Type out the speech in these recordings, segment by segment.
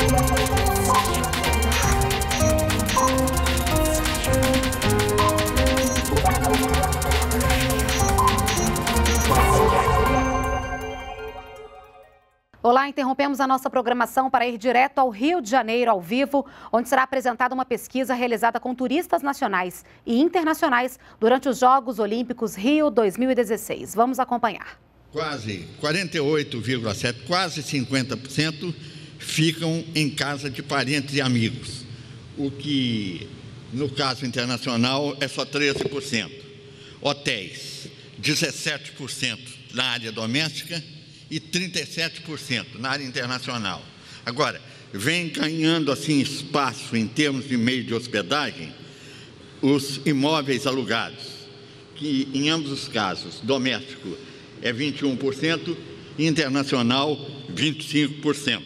Olá, interrompemos a nossa programação para ir direto ao Rio de Janeiro, ao vivo, onde será apresentada uma pesquisa realizada com turistas nacionais e internacionais durante os Jogos Olímpicos Rio 2016. Vamos acompanhar. Quase 48,7%, quase 50% ficam em casa de parentes e amigos, o que, no caso internacional, é só 13%. Hotéis, 17% na área doméstica, e 37% na área internacional. Agora, vem ganhando assim espaço em termos de meio de hospedagem os imóveis alugados, que em ambos os casos, doméstico é 21% e internacional 25%.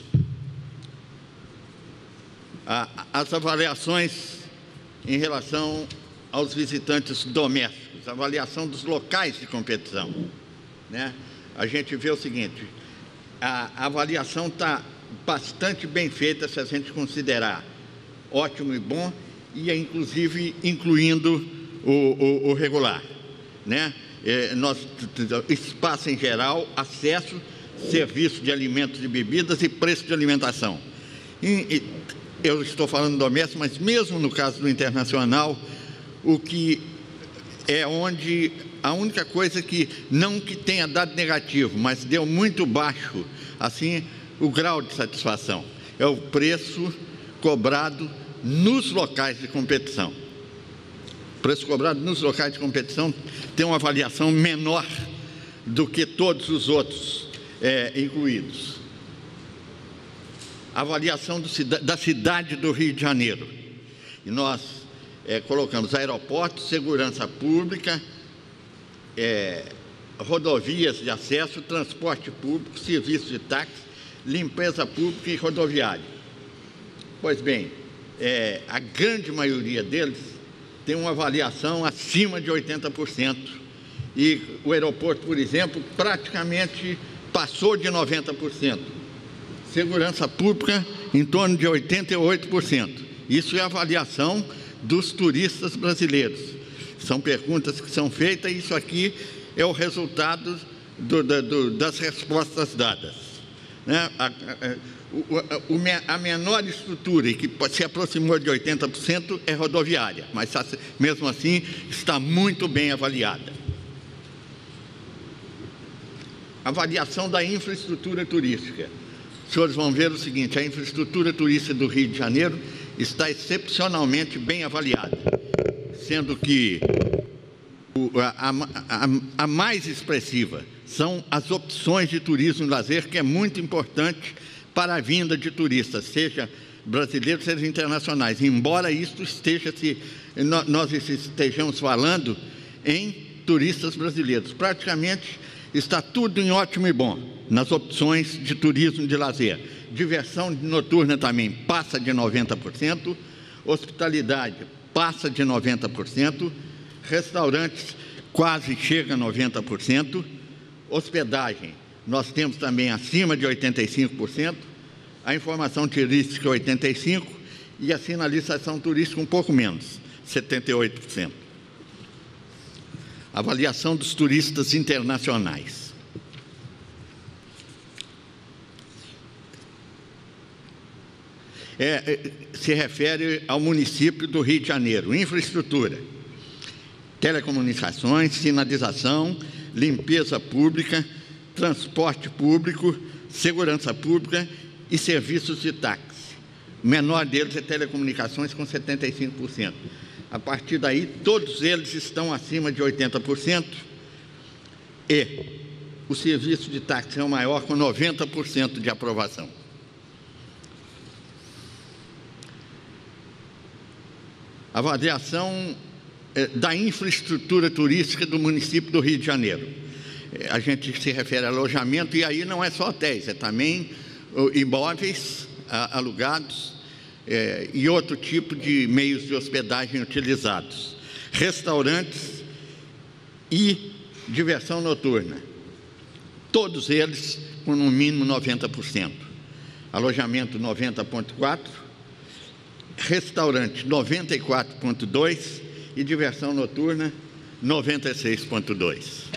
As avaliações em relação aos visitantes domésticos, avaliação dos locais de competição, né? A gente vê o seguinte, a avaliação está bastante bem feita se a gente considerar ótimo e bom, e inclusive incluindo o regular, né? Espaço em geral, acesso, serviço de alimentos e bebidas e preço de alimentação. Eu estou falando doméstico, mas mesmo no caso do internacional, o que é onde a única coisa que tenha dado negativo, mas deu muito baixo, assim, o grau de satisfação, é o preço cobrado nos locais de competição. O preço cobrado nos locais de competição tem uma avaliação menor do que todos os outros incluídos. A avaliação da cidade do Rio de Janeiro. E nós colocamos aeroportos, segurança pública, rodovias de acesso, transporte público, serviço de táxi, limpeza pública e rodoviária. Pois bem, a grande maioria deles tem uma avaliação acima de 80%. E o aeroporto, por exemplo, praticamente passou de 90%. Segurança pública, em torno de 88%. Isso é a avaliação dos turistas brasileiros. São perguntas que são feitas e isso aqui é o resultado das respostas dadas, né? A menor estrutura e que se aproximou de 80% é rodoviária, mas mesmo assim está muito bem avaliada. Avaliação da infraestrutura turística. Os senhores vão ver o seguinte, a infraestrutura turística do Rio de Janeiro está excepcionalmente bem avaliada, sendo que a mais expressiva são as opções de turismo e lazer, que é muito importante para a vinda de turistas, seja brasileiros, seja internacionais, embora isso nós estejamos falando em turistas brasileiros. Praticamente está tudo em ótimo e bom nas opções de turismo e de lazer. Diversão noturna também passa de 90%, hospitalidade passa de 90%, restaurantes quase chega a 90%, hospedagem nós temos também acima de 85%, a informação turística 85% e a sinalização turística um pouco menos, 78%. Avaliação dos turistas internacionais. Se refere ao município do Rio de Janeiro. Infraestrutura, telecomunicações, sinalização, limpeza pública, transporte público, segurança pública e serviços de táxi. O menor deles é telecomunicações, com 75%. A partir daí, todos eles estão acima de 80%. E o serviço de táxi é o maior, com 90% de aprovação. Avaliação da infraestrutura turística do município do Rio de Janeiro. A gente se refere a alojamento, e aí não é só hotéis, é também imóveis alugados e outro tipo de meios de hospedagem utilizados. Restaurantes e diversão noturna. Todos eles com no mínimo 90%. alojamento 90,4%, restaurante 94,2% e diversão noturna 96,2%.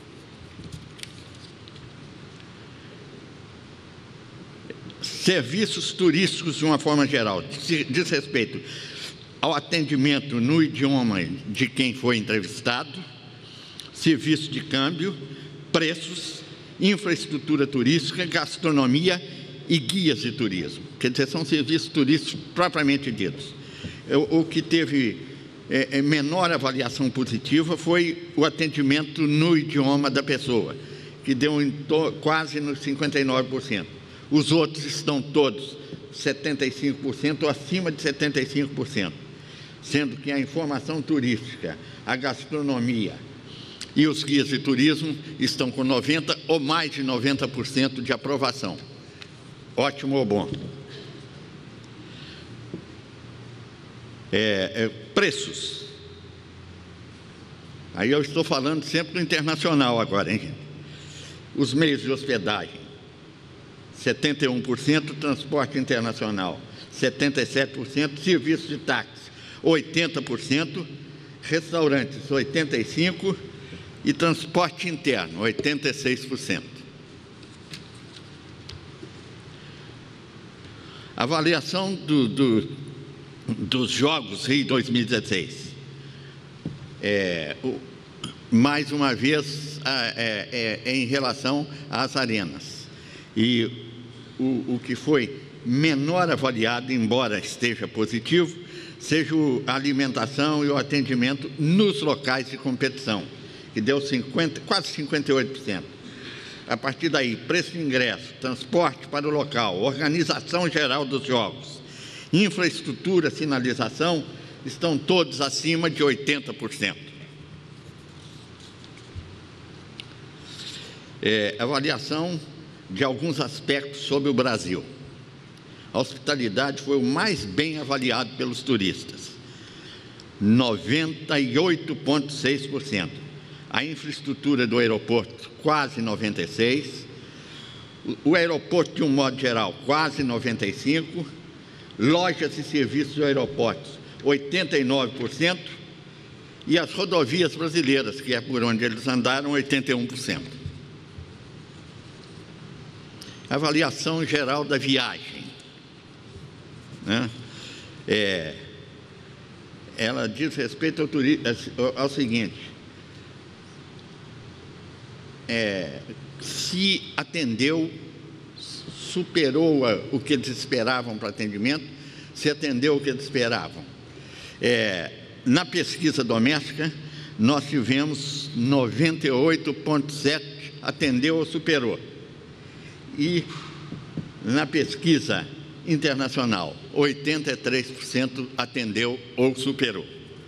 Serviços turísticos, de uma forma geral, diz respeito ao atendimento no idioma de quem foi entrevistado, serviço de câmbio, preços, infraestrutura turística, gastronomia e guias de turismo. Quer dizer, são serviços turísticos propriamente ditos. O que teve menor avaliação positiva foi o atendimento no idioma da pessoa, que deu quase nos 59%. Os outros estão todos 75% ou acima de 75%, sendo que a informação turística, a gastronomia e os guias de turismo estão com 90% ou mais de 90% de aprovação. Ótimo ou bom. Preços. Aí eu estou falando sempre do internacional agora, hein? Os meios de hospedagem, 71%, transporte internacional, 77%, serviço de táxi, 80%, restaurantes, 85%, e transporte interno, 86%. Avaliação dos Jogos Rio 2016. Mais uma vez, em relação às arenas. E o que foi menor avaliado, embora esteja positivo, seja a alimentação e o atendimento nos locais de competição, que deu quase 58%. A partir daí, preço de ingresso, transporte para o local, organização geral dos jogos, infraestrutura, sinalização, estão todos acima de 80%. Avaliação de alguns aspectos sobre o Brasil. A hospitalidade foi o mais bem avaliado pelos turistas, 98,6%. A infraestrutura do aeroporto, quase 96%. O aeroporto, de um modo geral, quase 95%. Lojas e serviços do aeroporto, 89%. E as rodovias brasileiras, que é por onde eles andaram, 81%. Avaliação geral da viagem, né? Ela diz respeito ao seguinte: se atendeu, superou o que eles esperavam para atendimento, se atendeu o que eles esperavam. Na pesquisa doméstica, nós tivemos 98,7% atendeu ou superou. E na pesquisa internacional, 83% atendeu ou superou.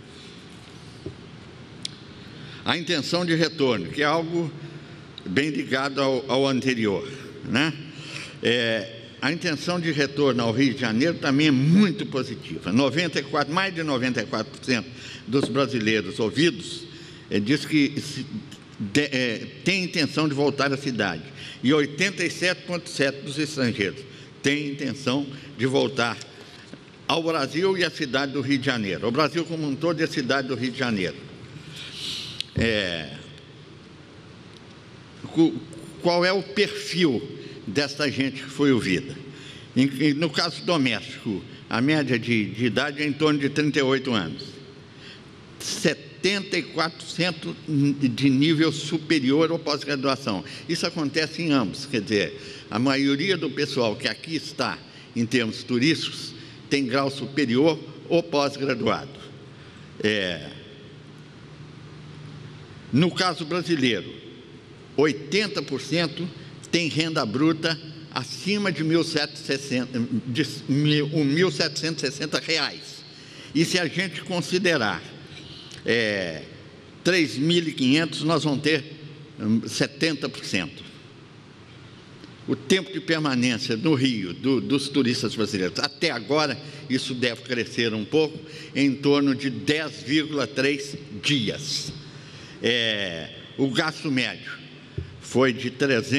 A intenção de retorno, que é algo bem ligado ao anterior, né? A intenção de retorno ao Rio de Janeiro também é muito positiva. Mais de 94% dos brasileiros ouvidos diz que tem intenção de voltar à cidade. E 87,7% dos estrangeiros têm intenção de voltar ao Brasil e à cidade do Rio de Janeiro. O Brasil como um todo e a cidade do Rio de Janeiro. Qual é o perfil desta gente que foi ouvida? No caso doméstico, a média de idade é em torno de 38 anos. 74% de nível superior ou pós-graduação. Isso acontece em ambos, quer dizer, a maioria do pessoal que aqui está, em termos turísticos, tem grau superior ou pós-graduado. No caso brasileiro, 80% tem renda bruta acima de R$ 1.760. E se a gente considerar 3.500, nós vamos ter 70%. O tempo de permanência no Rio dos turistas brasileiros, até agora, isso deve crescer um pouco, em torno de 10,3 dias. O gasto médio foi de R$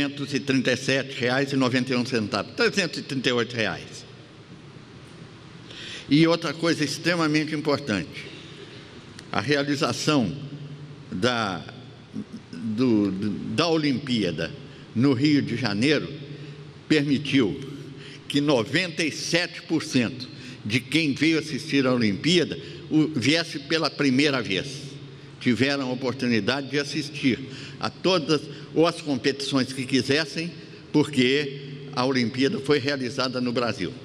337,91, R$ 338. E outra coisa extremamente importante, a realização da Olimpíada no Rio de Janeiro permitiu que 97% de quem veio assistir à Olimpíada viesse pela primeira vez. Tiveram a oportunidade de assistir a todas ou as competições que quisessem, porque a Olimpíada foi realizada no Brasil.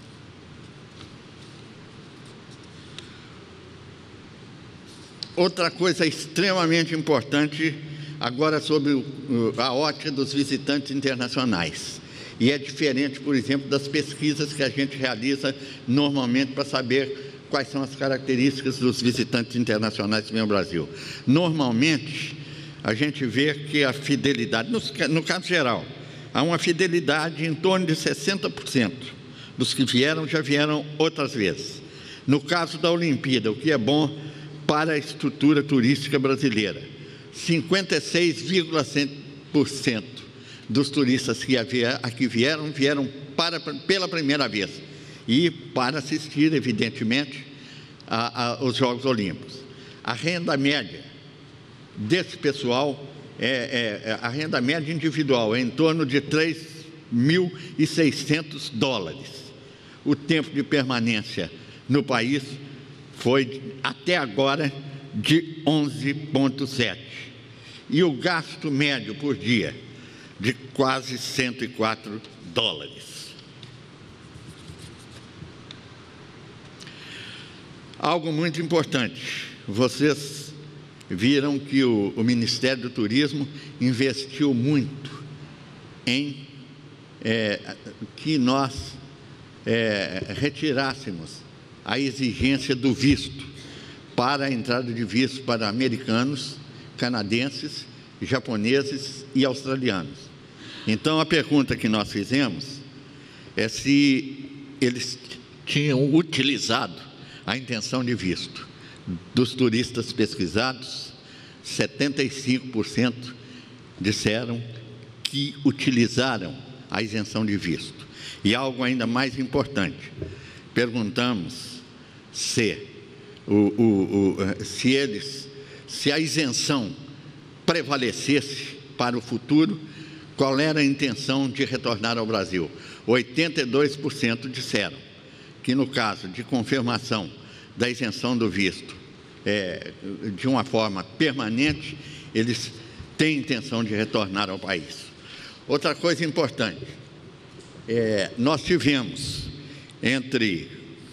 Outra coisa extremamente importante, agora sobre a ótica dos visitantes internacionais. E é diferente, por exemplo, das pesquisas que a gente realiza normalmente para saber quais são as características dos visitantes internacionais que vêm ao Brasil. Normalmente, a gente vê que a fidelidade, no caso geral, há uma fidelidade em torno de 60% dos que vieram já vieram outras vezes. No caso da Olimpíada, o que é bom para a estrutura turística brasileira, 56,7% dos turistas que aqui vieram pela primeira vez e para assistir, evidentemente, aos Jogos Olímpicos. A renda média desse pessoal, a renda média individual é em torno de $3.600. O tempo de permanência no país foi, até agora, de 11,7. E o gasto médio por dia, de quase $104. Algo muito importante, vocês viram que o Ministério do Turismo investiu muito em que nós retirássemos a exigência do visto para a entrada de visto para americanos, canadenses, japoneses e australianos. Então, a pergunta que nós fizemos é se eles tinham utilizado a intenção de visto. Dos turistas pesquisados, 75% disseram que utilizaram a isenção de visto. E algo ainda mais importante, perguntamos se a isenção prevalecesse para o futuro, qual era a intenção de retornar ao Brasil. 82% disseram que, no caso de confirmação da isenção do visto de uma forma permanente, eles têm intenção de retornar ao país. Outra coisa importante, nós tivemos entre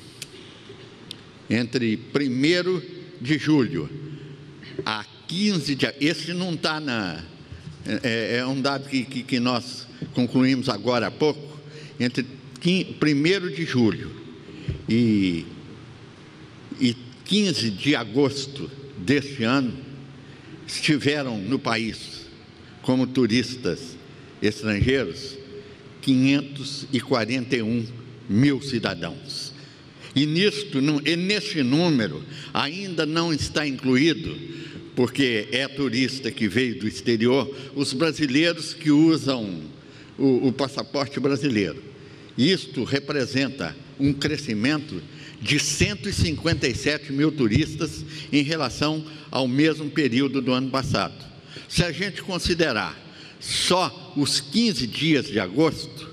1º de julho a 15 de agosto, esse não está é um dado que nós concluímos agora há pouco, entre 1º de julho e 15 de agosto deste ano, estiveram no país como turistas estrangeiros 541 mil cidadãos. E nesse número ainda não está incluído, porque é turista que veio do exterior, os brasileiros que usam o passaporte brasileiro. Isto representa um crescimento de 157 mil turistas em relação ao mesmo período do ano passado. Se a gente considerar só os 15 dias de agosto,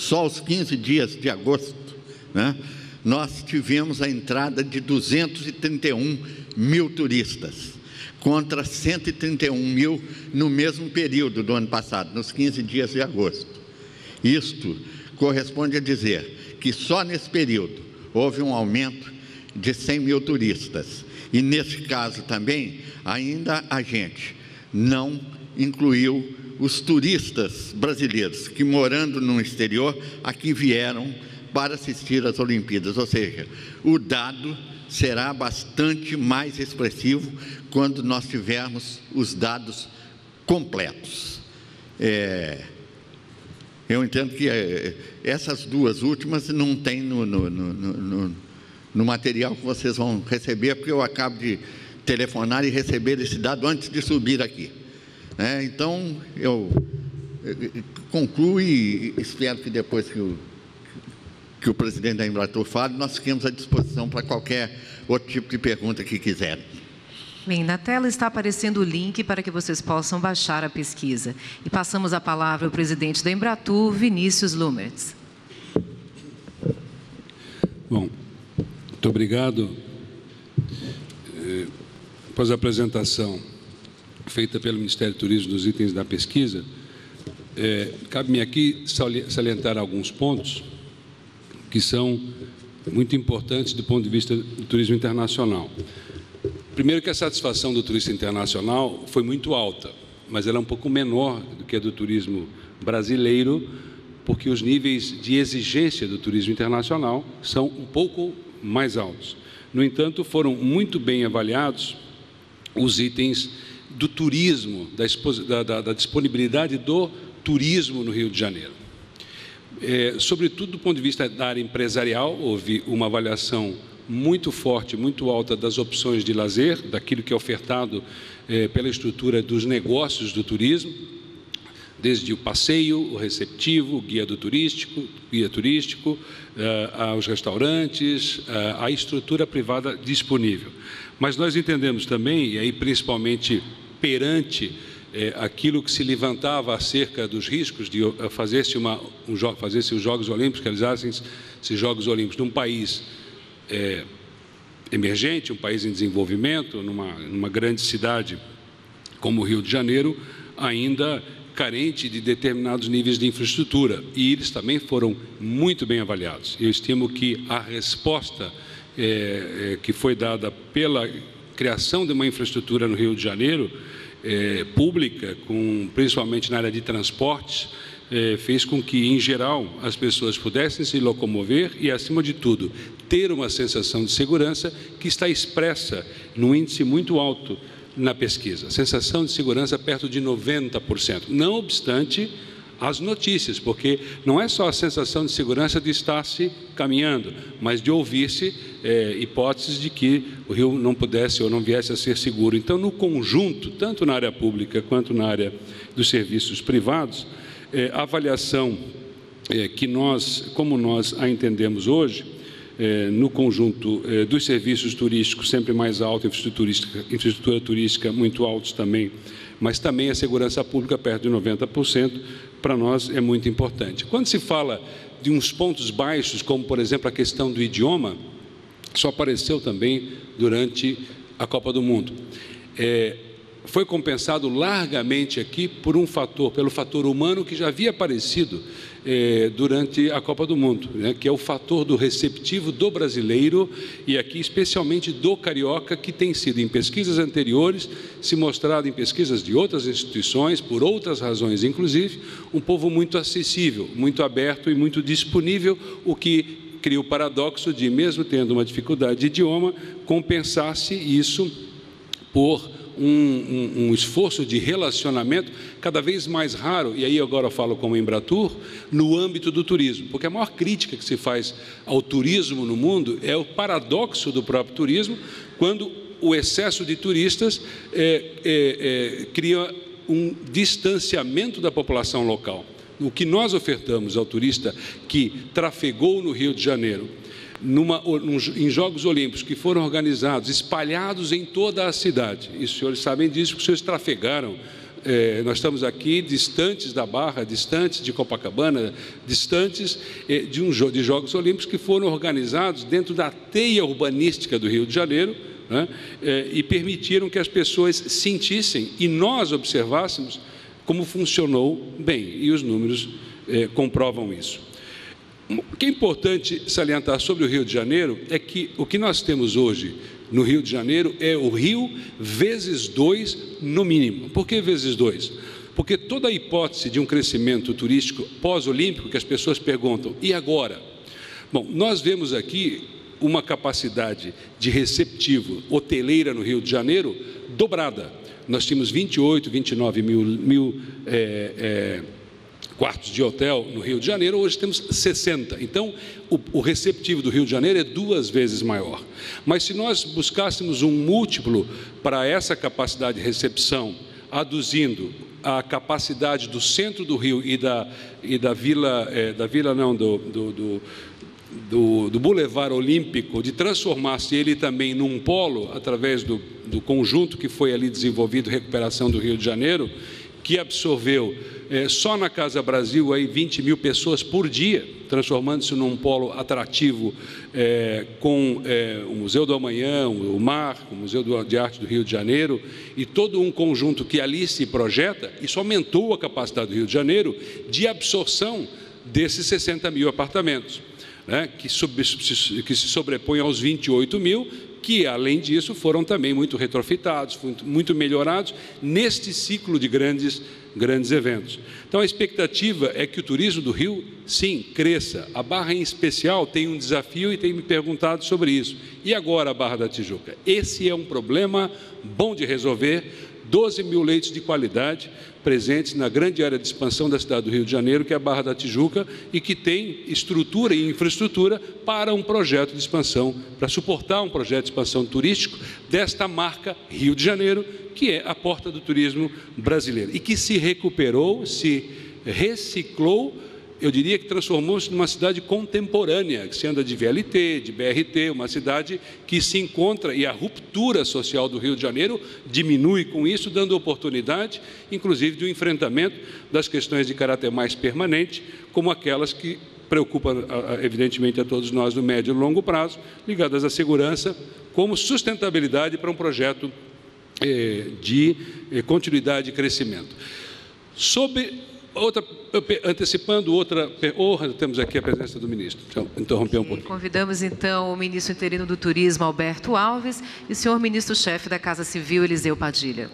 né, nós tivemos a entrada de 231 mil turistas, contra 131 mil no mesmo período do ano passado, nos 15 dias de agosto. Isto corresponde a dizer que só nesse período houve um aumento de 100 mil turistas. E nesse caso também, ainda a gente não incluiu os turistas brasileiros que, morando no exterior, aqui vieram para assistir às Olimpíadas. Ou seja, o dado será bastante mais expressivo quando nós tivermos os dados completos. Eu entendo que essas duas últimas não tem no material que vocês vão receber, porque eu acabo de telefonar e receber esse dado antes de subir aqui. Então, eu concluo e espero que depois que o presidente da Embratur fale, nós fiquemos à disposição para qualquer outro tipo de pergunta que quiserem. Bem, na tela está aparecendo o link para que vocês possam baixar a pesquisa. E passamos a palavra ao presidente da Embratur, Vinícius Lumertz. Bom, muito obrigado. Após a apresentação feita pelo Ministério do Turismo dos itens da pesquisa, cabe-me aqui salientar alguns pontos que são muito importantes do ponto de vista do turismo internacional. Primeiro, que a satisfação do turista internacional foi muito alta, mas ela é um pouco menor do que a do turismo brasileiro, porque os níveis de exigência do turismo internacional são um pouco mais altos. No entanto, foram muito bem avaliados os itens do turismo, da disponibilidade do turismo no Rio de Janeiro. Sobretudo do ponto de vista da área empresarial, houve uma avaliação muito forte, muito alta das opções de lazer, daquilo que é ofertado pela estrutura dos negócios do turismo, desde o passeio, o receptivo, o guia turístico, aos restaurantes, a estrutura privada disponível. Mas nós entendemos também, e aí principalmente perante aquilo que se levantava acerca dos riscos de fazer-se os Jogos Olímpicos, realizassem-se Jogos Olímpicos num país emergente, um país em desenvolvimento, numa grande cidade como o Rio de Janeiro, ainda carente de determinados níveis de infraestrutura, e eles também foram muito bem avaliados. Eu estimo que a resposta que foi dada pela criação de uma infraestrutura no Rio de Janeiro, pública, principalmente na área de transportes, fez com que, em geral, as pessoas pudessem se locomover e, acima de tudo, ter uma sensação de segurança que está expressa num índice muito alto na pesquisa. Sensação de segurança perto de 90%. Não obstante as notícias, porque não é só a sensação de segurança de estar se caminhando, mas de ouvir-se hipóteses de que o Rio não pudesse ou não viesse a ser seguro. Então, no conjunto, tanto na área pública quanto na área dos serviços privados, a avaliação que como nós a entendemos hoje, no conjunto dos serviços turísticos sempre mais alto, infraestrutura turística muito altos também, mas também a segurança pública perto de 90%, para nós é muito importante. Quando se fala de uns pontos baixos, como por exemplo a questão do idioma, só apareceu também durante a Copa do Mundo. Foi compensado largamente aqui pelo fator humano que já havia aparecido durante a Copa do Mundo, né, que é o fator do receptivo do brasileiro e aqui especialmente do carioca, que tem sido em pesquisas anteriores, se mostrado em pesquisas de outras instituições, por outras razões inclusive, um povo muito acessível, muito aberto e muito disponível, o que cria o paradoxo de, mesmo tendo uma dificuldade de idioma, compensar-se isso por um esforço de relacionamento cada vez mais raro, e aí agora eu falo como Embratur, no âmbito do turismo, porque a maior crítica que se faz ao turismo no mundo é o paradoxo do próprio turismo, quando o excesso de turistas cria um distanciamento da população local. O que nós ofertamos ao turista que trafegou no Rio de Janeiro, em Jogos Olímpicos que foram organizados, espalhados em toda a cidade. E os senhores sabem disso, porque os senhores trafegaram. Nós estamos aqui distantes da Barra, distantes de Copacabana, distantes de Jogos Olímpicos que foram organizados dentro da teia urbanística do Rio de Janeiro, né, e permitiram que as pessoas sentissem e nós observássemos como funcionou bem. E os números comprovam isso. O que é importante salientar sobre o Rio de Janeiro é que o que nós temos hoje no Rio de Janeiro é o Rio vezes 2 no mínimo. Por que vezes 2? Porque toda a hipótese de um crescimento turístico pós-olímpico, que as pessoas perguntam, e agora? Bom, nós vemos aqui uma capacidade de receptivo hoteleira no Rio de Janeiro dobrada. Nós tínhamos 28, 29 mil quartos de hotel no Rio de Janeiro, hoje temos 60. Então, o receptivo do Rio de Janeiro é 2 vezes maior. Mas se nós buscássemos um múltiplo para essa capacidade de recepção aduzindo a capacidade do centro do Rio e da vila, do Boulevard Olímpico, de transformar-se ele também num polo, através do conjunto que foi ali desenvolvido, recuperação do Rio de Janeiro, que absorveu, só na Casa Brasil, aí 20 mil pessoas por dia, transformando-se num polo atrativo, com o Museu do Amanhã, o MAR, o Museu de Arte do Rio de Janeiro, e todo um conjunto que ali se projeta. Isso aumentou a capacidade do Rio de Janeiro de absorção desses 60 mil apartamentos, né, que se sobrepõe aos 28 mil, que, além disso, foram também muito retrofitados, muito melhorados neste ciclo de grandes eventos. Então, a expectativa é que o turismo do Rio, sim, cresça. A Barra, em especial, tem um desafio e tem me perguntado sobre isso. E agora a Barra da Tijuca? Esse é um problema bom de resolver. 12 mil leitos de qualidade presentes na grande área de expansão da cidade do Rio de Janeiro, que é a Barra da Tijuca, e que tem estrutura e infraestrutura para um projeto de expansão, para suportar um projeto de expansão turístico desta marca Rio de Janeiro, que é a porta do turismo brasileiro, e que se recuperou, se reciclou, eu diria que transformou-se numa cidade contemporânea, que se anda de VLT, de BRT, uma cidade que se encontra, e a ruptura social do Rio de Janeiro diminui com isso, dando oportunidade, inclusive, de um enfrentamento das questões de caráter mais permanente, como aquelas que preocupam, evidentemente, a todos nós no médio e longo prazo, ligadas à segurança, como sustentabilidade para um projeto de continuidade e crescimento. Temos aqui a presença do ministro. Então, interromper um pouquinho. Convidamos, então, o ministro interino do Turismo, Alberto Alves, e o senhor ministro-chefe da Casa Civil, Eliseu Padilha.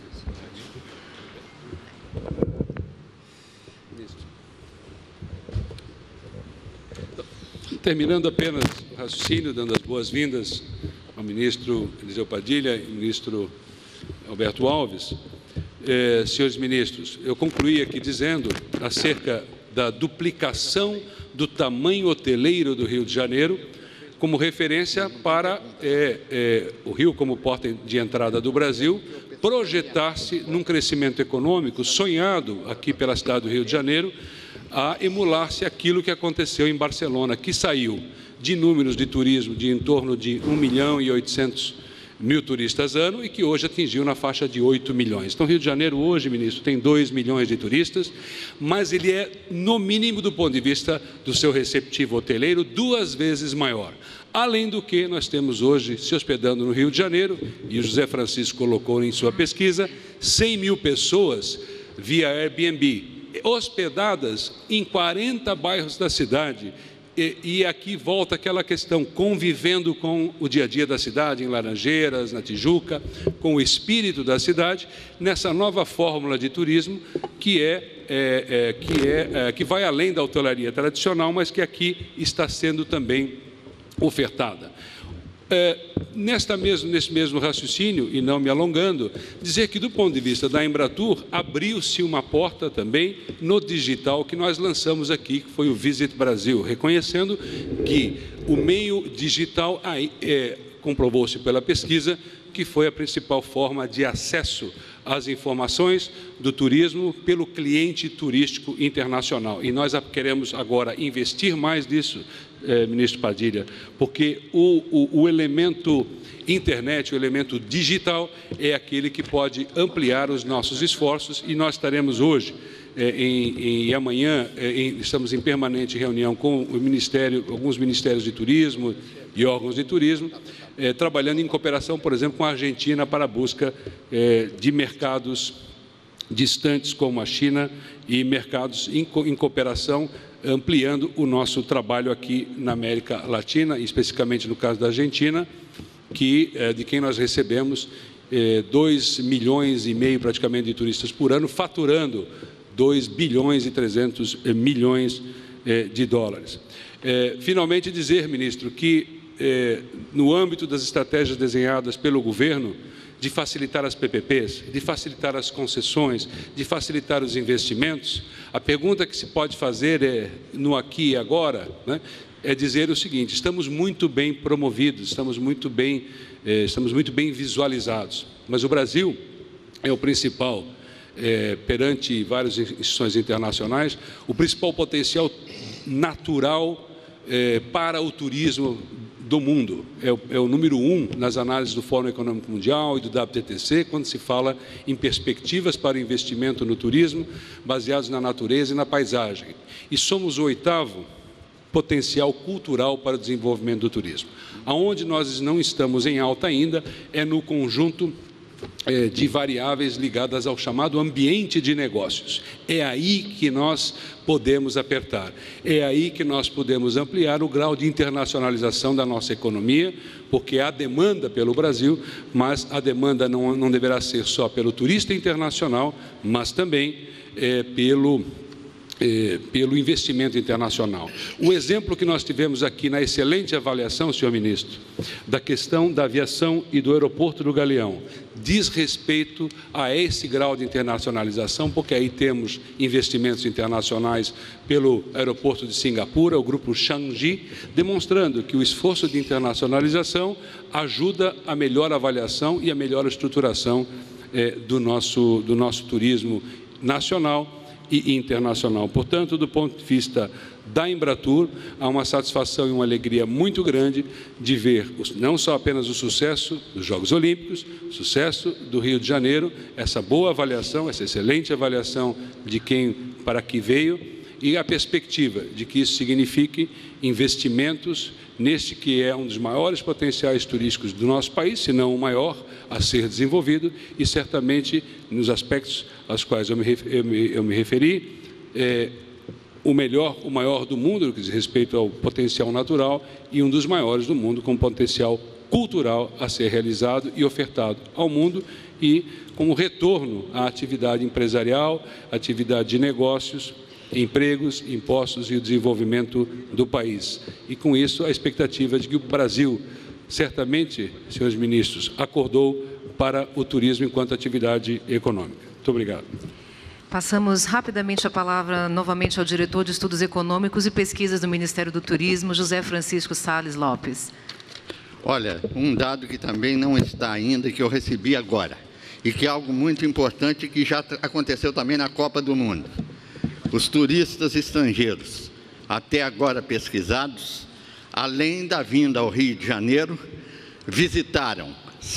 Terminando apenas o raciocínio, dando as boas-vindas ao ministro Eliseu Padilha e ao ministro Alberto Alves. Senhores ministros, eu concluí aqui dizendo acerca da duplicação do tamanho hoteleiro do Rio de Janeiro, como referência para o Rio como porta de entrada do Brasil, projetar-se num crescimento econômico sonhado aqui pela cidade do Rio de Janeiro, a emular-se aquilo que aconteceu em Barcelona, que saiu de números de turismo de em torno de 1.800.000 turistas ano e que hoje atingiu na faixa de 8 milhões. Então, Rio de Janeiro hoje, ministro, tem 2 milhões de turistas, mas ele é, no mínimo, do ponto de vista do seu receptivo hoteleiro, 2 vezes maior. Além do que nós temos hoje, se hospedando no Rio de Janeiro, e o José Francisco colocou em sua pesquisa, 100 mil pessoas via Airbnb, hospedadas em 40 bairros da cidade. E aqui volta aquela questão, convivendo com o dia a dia da cidade, em Laranjeiras, na Tijuca, com o espírito da cidade, nessa nova fórmula de turismo que vai além da hotelaria tradicional, mas que aqui está sendo também ofertada. Nesse mesmo raciocínio, e não me alongando, dizer que, do ponto de vista da Embratur, abriu-se uma porta também no digital que nós lançamos aqui, que foi o Visit Brasil, reconhecendo que o meio digital comprovou-se pela pesquisa que foi a principal forma de acesso às informações do turismo pelo cliente turístico internacional. E nós queremos agora investir mais nisso, ministro Padilha, porque o elemento internet, o elemento digital, é aquele que pode ampliar os nossos esforços, e nós estaremos hoje e amanhã estamos em permanente reunião com o Ministério, alguns ministérios de turismo e órgãos de turismo, trabalhando em cooperação, por exemplo, com a Argentina para a busca de mercados distantes como a China e mercados em cooperação, ampliando o nosso trabalho aqui na América Latina, especificamente no caso da Argentina, de quem nós recebemos 2,5 milhões praticamente de turistas por ano, faturando 2 bilhões e 300 milhões de dólares. Finalmente dizer, ministro, que no âmbito das estratégias desenhadas pelo governo, de facilitar as PPPs, de facilitar as concessões, de facilitar os investimentos, a pergunta que se pode fazer no aqui e agora, né, é dizer o seguinte: estamos muito bem promovidos, estamos muito bem visualizados, mas o Brasil é o principal perante várias instituições internacionais, o principal potencial natural para o turismo do mundo. É o número 1 nas análises do Fórum Econômico Mundial e do WTTC, quando se fala em perspectivas para investimento no turismo, baseados na natureza e na paisagem. E somos o 8º potencial cultural para o desenvolvimento do turismo. Aonde nós não estamos em alta ainda é no conjunto de variáveis ligadas ao chamado ambiente de negócios. É aí que nós podemos apertar, é aí que nós podemos ampliar o grau de internacionalização da nossa economia, porque há demanda pelo Brasil, mas a demanda não deverá ser só pelo turista internacional, mas também pelo investimento internacional. O exemplo que nós tivemos aqui na excelente avaliação, senhor ministro, da questão da aviação e do aeroporto do Galeão, diz respeito a esse grau de internacionalização, porque aí temos investimentos internacionais pelo aeroporto de Singapura, o grupo Changi, demonstrando que o esforço de internacionalização ajuda a melhor avaliação e a melhor estruturação do nosso turismo nacional e internacional. Portanto, do ponto de vista da Embratur, há uma satisfação e uma alegria muito grande de ver não só apenas o sucesso dos Jogos Olímpicos, o sucesso do Rio de Janeiro, essa boa avaliação, essa excelente avaliação de quem para que veio e a perspectiva de que isso signifique investimentos neste que é um dos maiores potenciais turísticos do nosso país, se não o maior a ser desenvolvido, e certamente nos aspectos aos quais eu me referi, o maior do mundo, no que diz respeito ao potencial natural, e um dos maiores do mundo com potencial cultural a ser realizado e ofertado ao mundo, e como retorno à atividade empresarial, atividade de negócios, empregos, impostos e o desenvolvimento do país. E com isso a expectativa de que o Brasil, certamente, senhores ministros, acordou para o turismo enquanto atividade econômica. Muito obrigado. Passamos rapidamente a palavra novamente ao diretor de Estudos Econômicos e Pesquisas do Ministério do Turismo, José Francisco Salles Lopes. Olha, um dado que também não está ainda, que eu recebi agora, e que é algo muito importante que já aconteceu também na Copa do Mundo. Os turistas estrangeiros, até agora pesquisados, além da vinda ao Rio de Janeiro, visitaram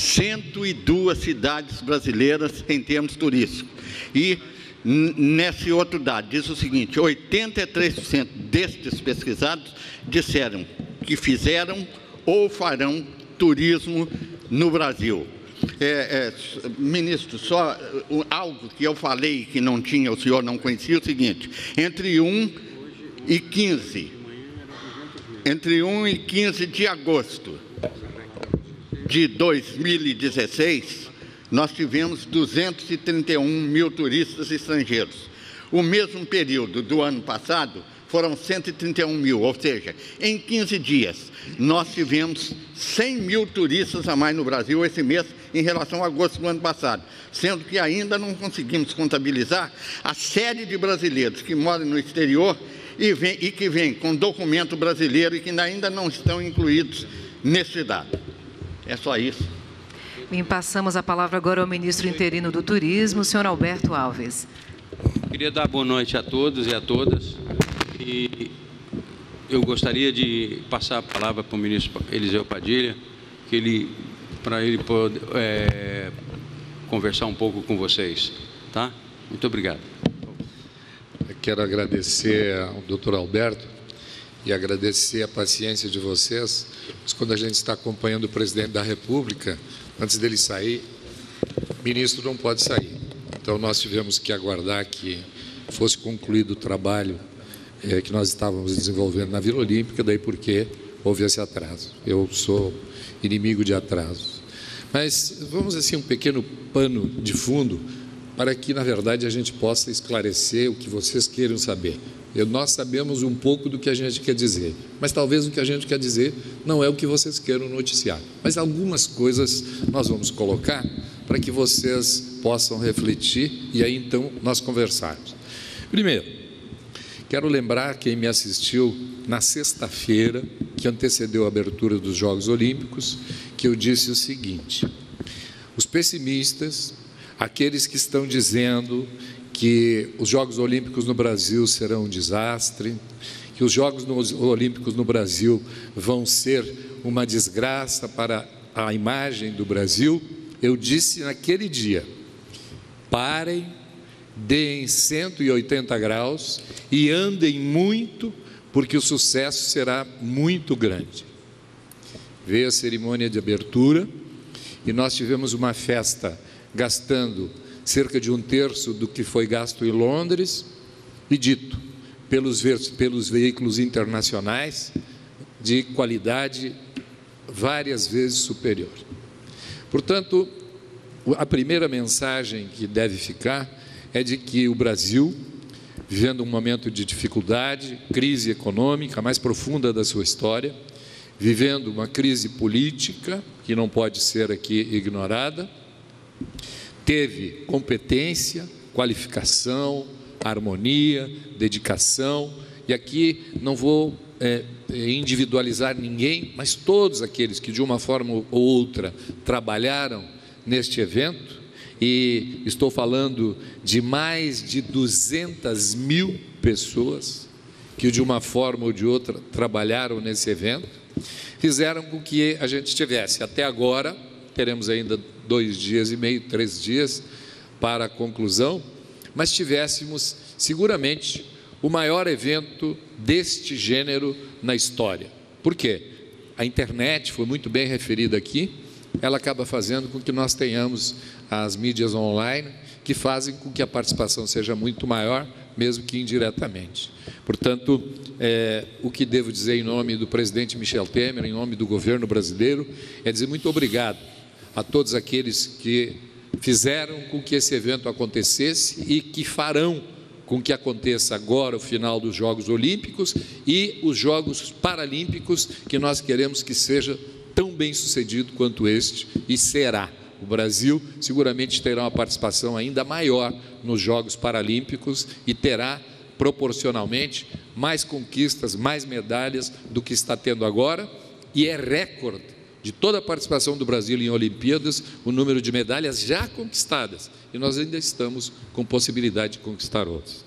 102 cidades brasileiras em termos turísticos. E nesse outro dado, diz o seguinte: 83% destes pesquisados disseram que fizeram ou farão turismo no Brasil. Ministro, só algo que eu falei que não tinha, o senhor não conhecia, o seguinte: entre 1 e 15 de agosto de 2016, nós tivemos 231 mil turistas estrangeiros. O mesmo período do ano passado foram 131 mil, ou seja, em 15 dias, nós tivemos 100 mil turistas a mais no Brasil esse mês em relação a agosto do ano passado, sendo que ainda não conseguimos contabilizar a série de brasileiros que moram no exterior e que vêm com documento brasileiro e que ainda não estão incluídos neste dado. É só isso. Bem, passamos a palavra agora ao ministro interino do Turismo, senhor Alberto Alves. Queria dar boa noite a todos e a todas. E eu gostaria de passar a palavra para o ministro Eliseu Padilha, para ele poder conversar um pouco com vocês. Tá? Muito obrigado. Eu quero agradecer ao doutor Alberto e agradecer a paciência de vocês, mas quando a gente está acompanhando o presidente da República, antes dele sair, o ministro não pode sair. Então, nós tivemos que aguardar que fosse concluído o trabalho que nós estávamos desenvolvendo na Vila Olímpica, daí porque houve esse atraso. Eu sou inimigo de atrasos. Mas vamos, assim, um pequeno pano de fundo para que, na verdade, a gente possa esclarecer o que vocês queiram saber. Nós sabemos um pouco do que a gente quer dizer, mas talvez o que a gente quer dizer não é o que vocês queiram noticiar. Mas algumas coisas nós vamos colocar para que vocês possam refletir e aí, então, nós conversarmos. Primeiro, quero lembrar quem me assistiu na sexta-feira, que antecedeu a abertura dos Jogos Olímpicos, que eu disse o seguinte: os pessimistas aqueles que estão dizendo que os Jogos Olímpicos no Brasil serão um desastre, que os Jogos Olímpicos no Brasil vão ser uma desgraça para a imagem do Brasil, eu disse naquele dia: parem, deem 180 graus e andem muito, porque o sucesso será muito grande. Veio a cerimônia de abertura e nós tivemos uma festa gastando cerca de 1/3 do que foi gasto em Londres e dito pelos veículos internacionais de qualidade várias vezes superior. Portanto, a primeira mensagem que deve ficar é de que o Brasil, vivendo um momento de dificuldade, crise econômica, a mais profunda da sua história, vivendo uma crise política, que não pode ser aqui ignorada, teve competência, qualificação, harmonia, dedicação, e aqui não vou individualizar ninguém, mas todos aqueles que de uma forma ou outra trabalharam neste evento, e estou falando de mais de 200.000 pessoas que de uma forma ou de outra trabalharam nesse evento, fizeram com que a gente tivesse, até agora, teremos ainda 2 dias e meio, 3 dias para a conclusão, mas tivéssemos seguramente o maior evento deste gênero na história. Por quê? A internet foi muito bem referida aqui, ela acaba fazendo com que nós tenhamos as mídias online, que fazem com que a participação seja muito maior, mesmo que indiretamente. Portanto, o que devo dizer em nome do presidente Michel Temer, em nome do governo brasileiro, é dizer muito obrigado a todos aqueles que fizeram com que esse evento acontecesse e que farão com que aconteça agora o final dos Jogos Olímpicos e os Jogos Paralímpicos, que nós queremos que seja tão bem sucedido quanto este, e será. O Brasil seguramente terá uma participação ainda maior nos Jogos Paralímpicos e terá, proporcionalmente, mais conquistas, mais medalhas do que está tendo agora, e é recorde de toda a participação do Brasil em Olimpíadas, o número de medalhas já conquistadas, e nós ainda estamos com possibilidade de conquistar outras.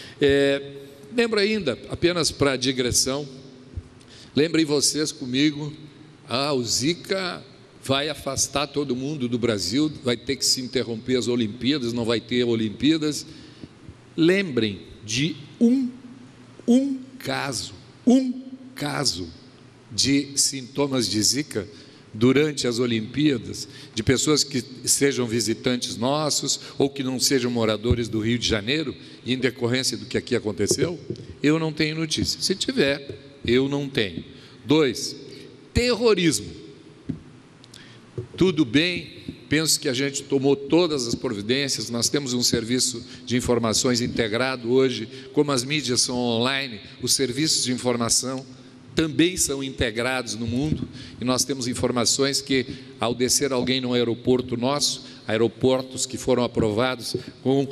Lembro ainda, apenas para digressão, lembrem vocês comigo, o Zika vai afastar todo mundo do Brasil, vai ter que se interromper as Olimpíadas, não vai ter Olimpíadas. Lembrem de um caso de sintomas de Zika durante as Olimpíadas, de pessoas que sejam visitantes nossos ou que não sejam moradores do Rio de Janeiro, em decorrência do que aqui aconteceu? Eu não tenho notícia. Se tiver, eu não tenho. 2, terrorismo. Tudo bem, penso que a gente tomou todas as providências, nós temos um serviço de informações integrado hoje, como as mídias são online, os serviços de informação também são integrados no mundo, e nós temos informações que, ao descer alguém no aeroporto nosso, aeroportos que foram aprovados com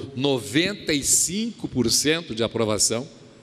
95% de aprovação,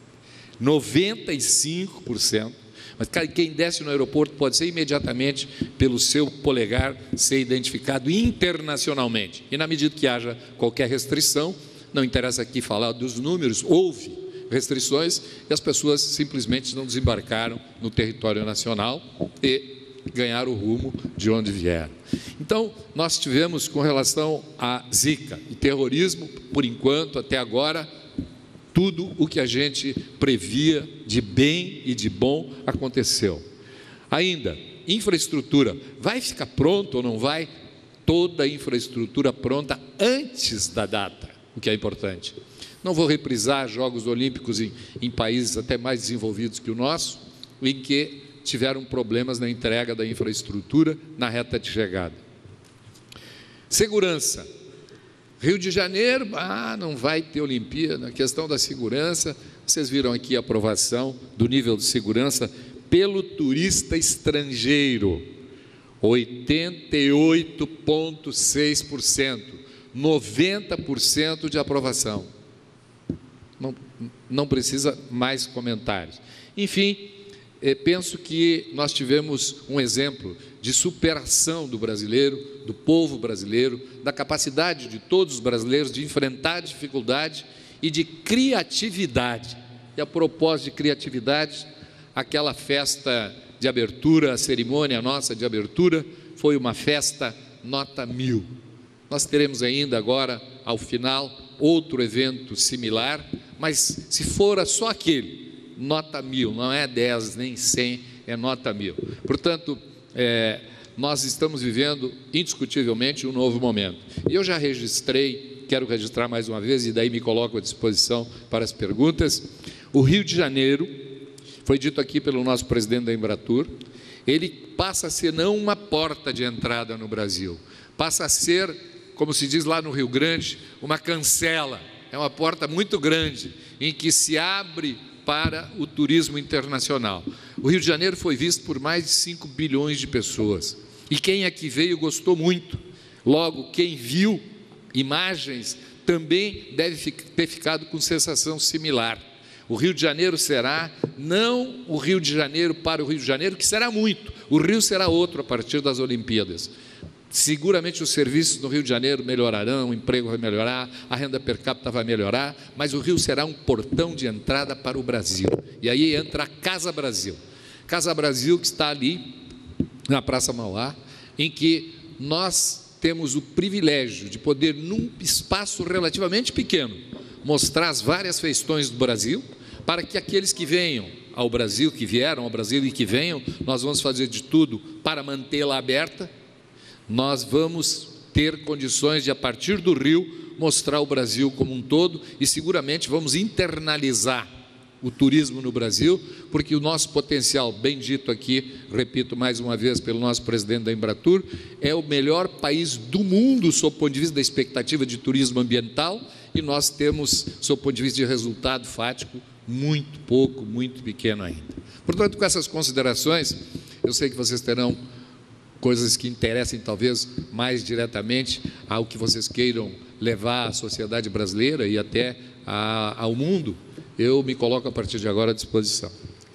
95%, mas quem desce no aeroporto pode ser imediatamente, pelo seu polegar, ser identificado internacionalmente, e na medida que haja qualquer restrição, não interessa aqui falar dos números, houve restrições e as pessoas simplesmente não desembarcaram no território nacional e ganharam o rumo de onde vieram. Então, nós tivemos, com relação a Zika e terrorismo, por enquanto, até agora, tudo o que a gente previa de bem e de bom aconteceu. Ainda, infraestrutura, vai ficar pronto ou não vai? Toda a infraestrutura pronta antes da data, o que é importante. Não vou reprisar Jogos Olímpicos em países até mais desenvolvidos que o nosso, em que tiveram problemas na entrega da infraestrutura na reta de chegada. Segurança. Rio de Janeiro, não vai ter Olimpíada. A questão da segurança, vocês viram aqui a aprovação do nível de segurança pelo turista estrangeiro, 88,6%, 90% de aprovação. Não precisa mais comentários. Enfim, penso que nós tivemos um exemplo de superação do brasileiro, do povo brasileiro, da capacidade de todos os brasileiros de enfrentar dificuldade e de criatividade. E a propósito de criatividade, aquela festa de abertura, a cerimônia nossa de abertura, foi uma festa nota 1000. Nós teremos ainda agora, ao final, outro evento similar, mas se for só aquele, nota 1000, não é 10 nem 100, é nota 1000. Portanto, nós estamos vivendo indiscutivelmente um novo momento. E eu já registrei, quero registrar mais uma vez, e daí me coloco à disposição para as perguntas. O Rio de Janeiro, foi dito aqui pelo nosso presidente da Embratur, ele passa a ser não uma porta de entrada no Brasil, passa a ser, como se diz lá no Rio Grande, uma cancela. É uma porta muito grande, em que se abre para o turismo internacional. O Rio de Janeiro foi visto por mais de 5 bilhões de pessoas. E quem aqui veio gostou muito. Logo, quem viu imagens também deve ter ficado com sensação similar. O Rio de Janeiro será, não o Rio de Janeiro para o Rio de Janeiro, que será muito. O Rio será outro a partir das Olimpíadas. Seguramente os serviços no Rio de Janeiro melhorarão, o emprego vai melhorar, a renda per capita vai melhorar, mas o Rio será um portão de entrada para o Brasil. E aí entra a Casa Brasil. Casa Brasil, que está ali na Praça Mauá, em que nós temos o privilégio de poder, num espaço relativamente pequeno, mostrar as várias feições do Brasil, para que aqueles que venham ao Brasil, que vieram ao Brasil e que venham, nós vamos fazer de tudo para mantê-la aberta. Nós vamos ter condições de, a partir do Rio, mostrar o Brasil como um todo e seguramente vamos internalizar o turismo no Brasil, porque o nosso potencial, bem dito aqui, repito mais uma vez pelo nosso presidente da Embratur, é o melhor país do mundo sob o ponto de vista da expectativa de turismo ambiental e nós temos, sob o ponto de vista de resultado fático, muito pouco, muito pequeno ainda. Portanto, com essas considerações, eu sei que vocês terão coisas que interessem talvez mais diretamente ao que vocês queiram levar à sociedade brasileira e até ao mundo, eu me coloco a partir de agora à disposição.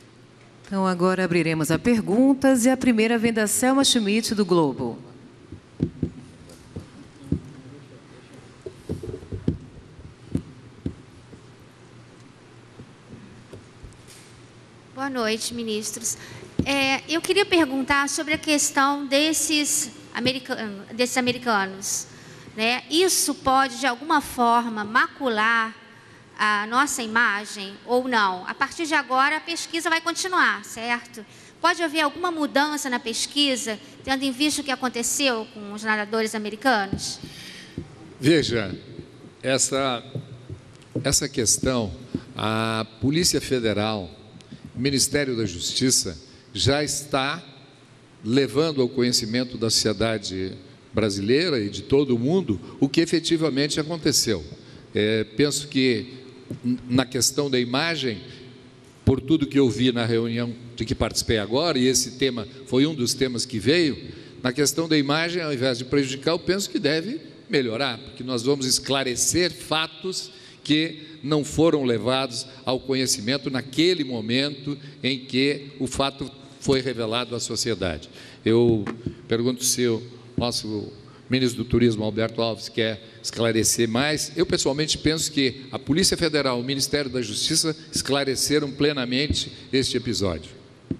Então, agora abriremos a perguntas e a primeira vem da Selma Schmidt, do Globo. Boa noite, ministros. Eu queria perguntar sobre a questão desses americanos. Né? Isso pode, de alguma forma, macular a nossa imagem ou não? A partir de agora, a pesquisa vai continuar, certo? Pode haver alguma mudança na pesquisa, tendo em vista o que aconteceu com os nadadores americanos? Veja, essa questão, a Polícia Federal, o Ministério da Justiça, já está levando ao conhecimento da sociedade brasileira e de todo o mundo o que efetivamente aconteceu. Penso que na questão da imagem, por tudo que eu vi na reunião de que participei agora, e esse tema foi um dos temas que veio, na questão da imagem, ao invés de prejudicar, eu penso que deve melhorar, porque nós vamos esclarecer fatos que não foram levados ao conhecimento naquele momento em que o fato foi revelado à sociedade. Eu pergunto se o nosso ministro do Turismo, Alberto Alves, quer esclarecer mais. Eu, pessoalmente, penso que a Polícia Federal e o Ministério da Justiça esclareceram plenamente este episódio.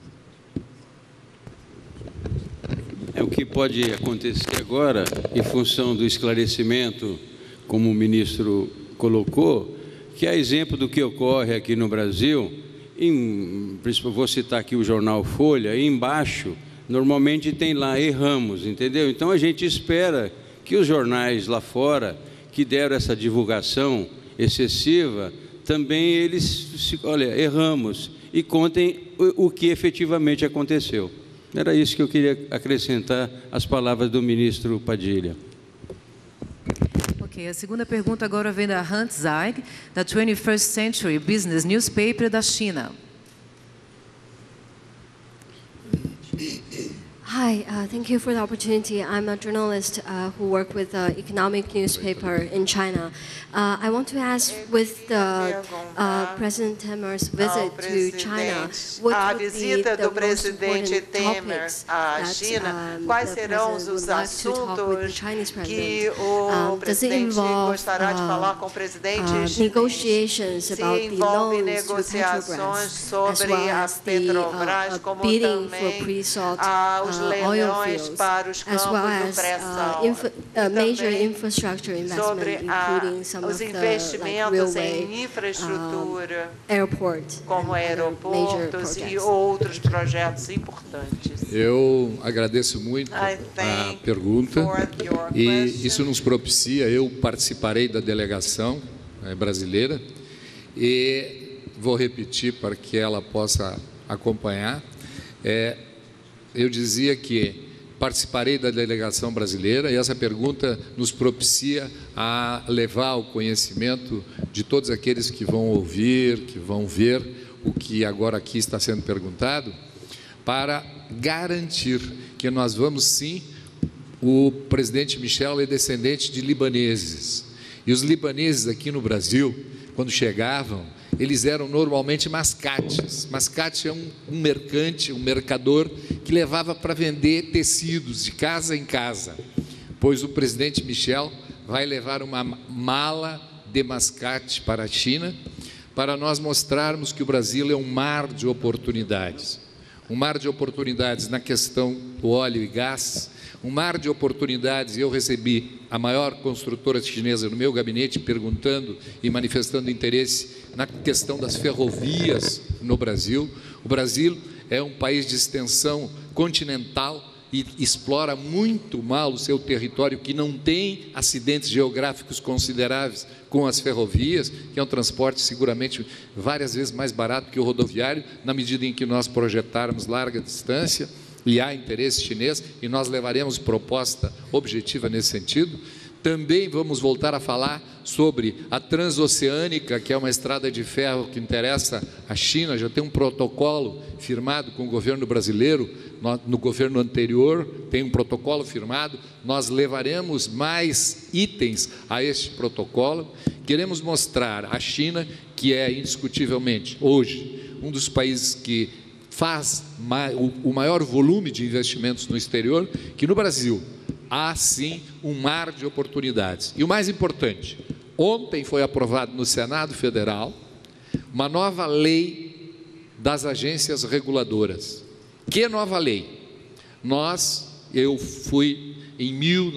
O que pode acontecer agora, em função do esclarecimento, como o ministro colocou, que é exemplo do que ocorre aqui no Brasil, vou citar aqui o jornal Folha, e embaixo, normalmente tem lá, erramos, entendeu? Então, a gente espera que os jornais lá fora, que deram essa divulgação excessiva, também eles, olha, erramos, e contem o que efetivamente aconteceu. Era isso que eu queria acrescentar às palavras do ministro Padilha. Ok, a segunda pergunta agora vem da Hans Zeig, da 21st Century Business Newspaper da China. Hi, thank you for the opportunity. I'm a journalist who works with the economic newspaper in China. I want to ask, with the President Temer's visit to China, what would be the most important topics that quais serão os assuntos que o presidente gostaria de falar com o presidente negotiations about the loans to Petrobras, as well as the bidding for pre-salt oil fields, as well as major infrastructure investment, including some of the railway, airport, como aeroportos e outros projetos importantes. Eu agradeço muito a pergunta e isso nos propicia. Eu participarei da delegação brasileira e vou repetir para que ela possa acompanhar. Eu dizia que participarei da delegação brasileira e essa pergunta nos propicia a levar ao conhecimento de todos aqueles que vão ouvir, que vão ver o que agora aqui está sendo perguntado, para garantir que nós vamos sim. O presidente Michel é descendente de libaneses e os libaneses aqui no Brasil, quando chegavam, eles eram normalmente mascates. Mascate é um mercante, um mercador que levava para vender tecidos de casa em casa, pois o presidente Michel vai levar uma mala de mascate para a China, para nós mostrarmos que o Brasil é um mar de oportunidades. Um mar de oportunidades na questão do óleo e gás, um mar de oportunidades. Eu recebi a maior construtora chinesa no meu gabinete perguntando e manifestando interesse na questão das ferrovias no Brasil. O Brasil é um país de extensão continental e explora muito mal o seu território, que não tem acidentes geográficos consideráveis com as ferrovias, que é um transporte seguramente várias vezes mais barato que o rodoviário, na medida em que nós projetarmos larga distância, e há interesse chinês, e nós levaremos proposta objetiva nesse sentido. Também vamos voltar a falar sobre a transoceânica, que é uma estrada de ferro que interessa à China. Já tem um protocolo firmado com o governo brasileiro, no governo anterior tem um protocolo firmado, nós levaremos mais itens a este protocolo. Queremos mostrar à China, que é indiscutivelmente hoje um dos países que faz o maior volume de investimentos no exterior, que no Brasil há sim um mar de oportunidades. E o mais importante, ontem foi aprovado no Senado Federal uma nova lei das agências reguladoras. Que nova lei? Eu fui em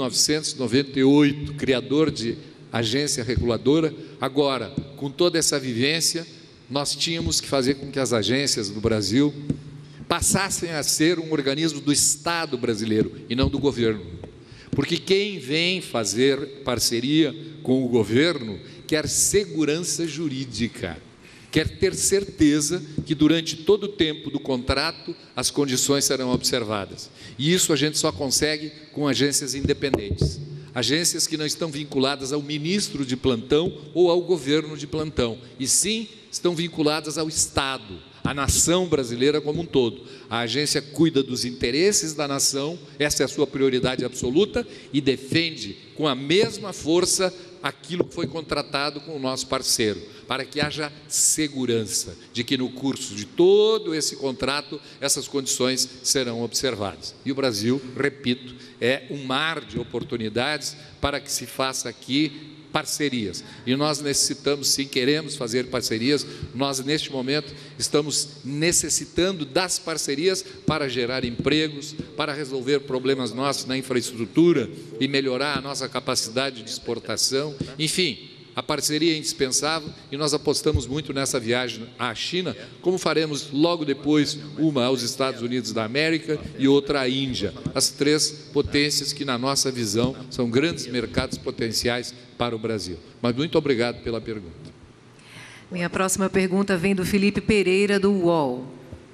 1998 criador de agência reguladora. Agora, com toda essa vivência, nós tínhamos que fazer com que as agências do Brasil passassem a ser um organismo do Estado brasileiro e não do governo. Porque quem vem fazer parceria com o governo quer segurança jurídica, quer ter certeza que durante todo o tempo do contrato as condições serão observadas. E isso a gente só consegue com agências independentes. Agências que não estão vinculadas ao ministro de plantão ou ao governo de plantão, e sim estão vinculadas ao Estado, à nação brasileira como um todo. A agência cuida dos interesses da nação, essa é a sua prioridade absoluta, e defende com a mesma força aquilo que foi contratado com o nosso parceiro, para que haja segurança de que no curso de todo esse contrato essas condições serão observadas. E o Brasil, repito, é um mar de oportunidades para que se faça aqui parcerias. E nós necessitamos, sim, queremos fazer parcerias. Nós, neste momento, estamos necessitando das parcerias para gerar empregos, para resolver problemas nossos na infraestrutura e melhorar a nossa capacidade de exportação. Enfim, a parceria é indispensável e nós apostamos muito nessa viagem à China, como faremos logo depois uma aos Estados Unidos da América e outra à Índia. As três potências que, na nossa visão, são grandes mercados potenciais para o Brasil. Mas muito obrigado pela pergunta. Minha próxima pergunta vem do Felipe Pereira, do UOL.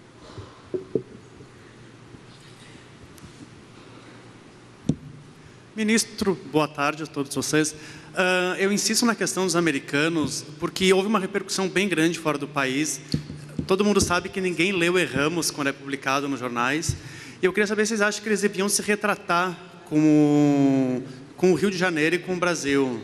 Ministro, boa tarde a todos vocês. Eu insisto na questão dos americanos, porque houve uma repercussão bem grande fora do país. Todo mundo sabe que ninguém leu Erramos quando é publicado nos jornais. Eu queria saber se vocês acham que eles deviam se retratar com o Rio de Janeiro e com o Brasil.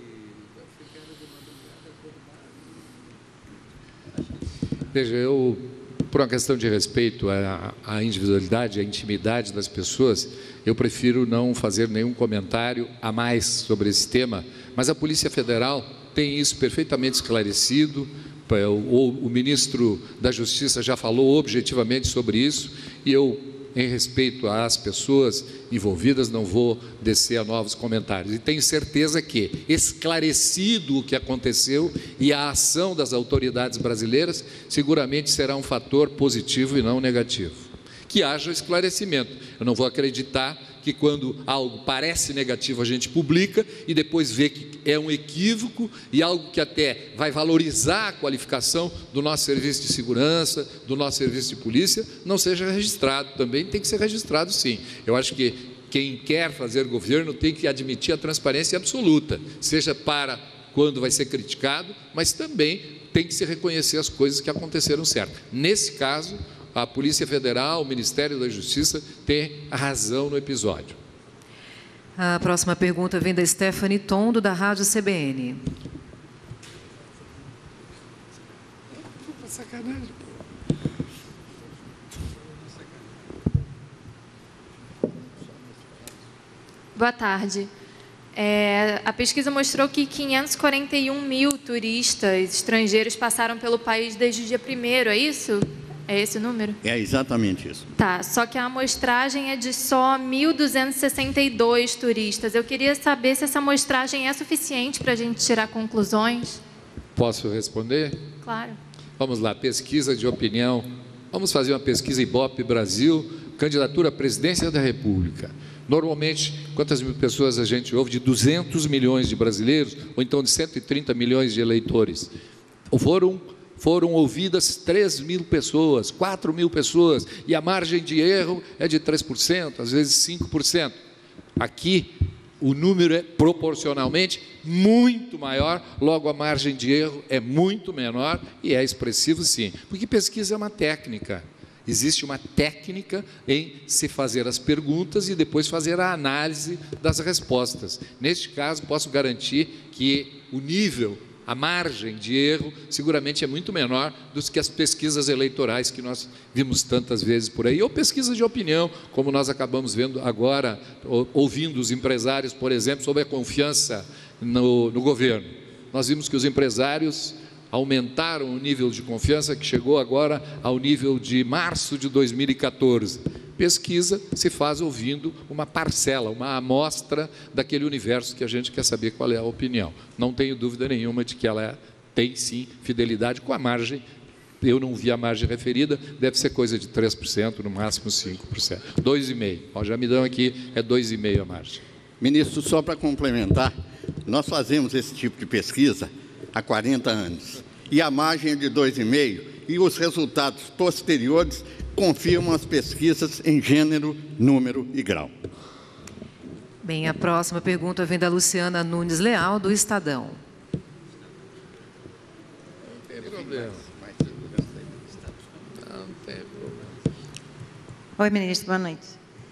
Veja, eu, por uma questão de respeito à individualidade, à intimidade das pessoas, eu prefiro não fazer nenhum comentário a mais sobre esse tema, mas a Polícia Federal tem isso perfeitamente esclarecido, o ministro da Justiça já falou objetivamente sobre isso, e eu, em respeito às pessoas envolvidas, não vou descer a novos comentários. E tenho certeza que, esclarecido o que aconteceu e a ação das autoridades brasileiras, seguramente será um fator positivo e não negativo. Que haja esclarecimento. Eu não vou acreditar que quando algo parece negativo a gente publica e depois vê que é um equívoco e algo que até vai valorizar a qualificação do nosso serviço de segurança, do nosso serviço de polícia, não seja registrado. Também tem que ser registrado, sim. Eu acho que quem quer fazer governo tem que admitir a transparência absoluta, seja para quando vai ser criticado, mas também tem que se reconhecer as coisas que aconteceram certo. Nesse caso, a Polícia Federal, o Ministério da Justiça tem a razão no episódio. A próxima pergunta vem da Stephanie Tondo, da Rádio CBN. Sacanagem. Boa tarde. A pesquisa mostrou que 541 mil turistas estrangeiros passaram pelo país desde o dia 1º, é isso? É esse o número? É exatamente isso. Tá, só que a amostragem é de só 1.262 turistas. Eu queria saber se essa amostragem é suficiente para a gente tirar conclusões. Posso responder? Claro. Vamos lá, pesquisa de opinião. Vamos fazer uma pesquisa Ibope Brasil, candidatura à presidência da República. Normalmente, quantas mil pessoas a gente ouve? De 200 milhões de brasileiros, ou então de 130 milhões de eleitores. Foram ouvidas 3 mil pessoas, 4 mil pessoas, e a margem de erro é de 3%, às vezes 5%. Aqui, o número é proporcionalmente muito maior, logo a margem de erro é muito menor e é expressivo, sim. Porque pesquisa é uma técnica. Existe uma técnica em se fazer as perguntas e depois fazer a análise das respostas. Neste caso, posso garantir que o nível, a margem de erro, seguramente é muito menor do que as pesquisas eleitorais que nós vimos tantas vezes por aí, ou pesquisas de opinião, como nós acabamos vendo agora, ouvindo os empresários, por exemplo, sobre a confiança no governo. Nós vimos que os empresários aumentaram o nível de confiança, que chegou agora ao nível de março de 2014. Pesquisa se faz ouvindo uma parcela, uma amostra daquele universo que a gente quer saber qual é a opinião. Não tenho dúvida nenhuma de que ela tem, sim, fidelidade com a margem. Eu não vi a margem referida, deve ser coisa de 3%, no máximo 5%. 2,5%. Já me dão aqui, é 2,5% a margem. Ministro, só para complementar, nós fazemos esse tipo de pesquisa há 40 anos. E a margem é de 2,5%, e os resultados posteriores confirmam as pesquisas em gênero, número e grau. Bem, a próxima pergunta vem da Luciana Nunes Leal, do Estadão. Não tem problema. Oi, ministro, boa noite.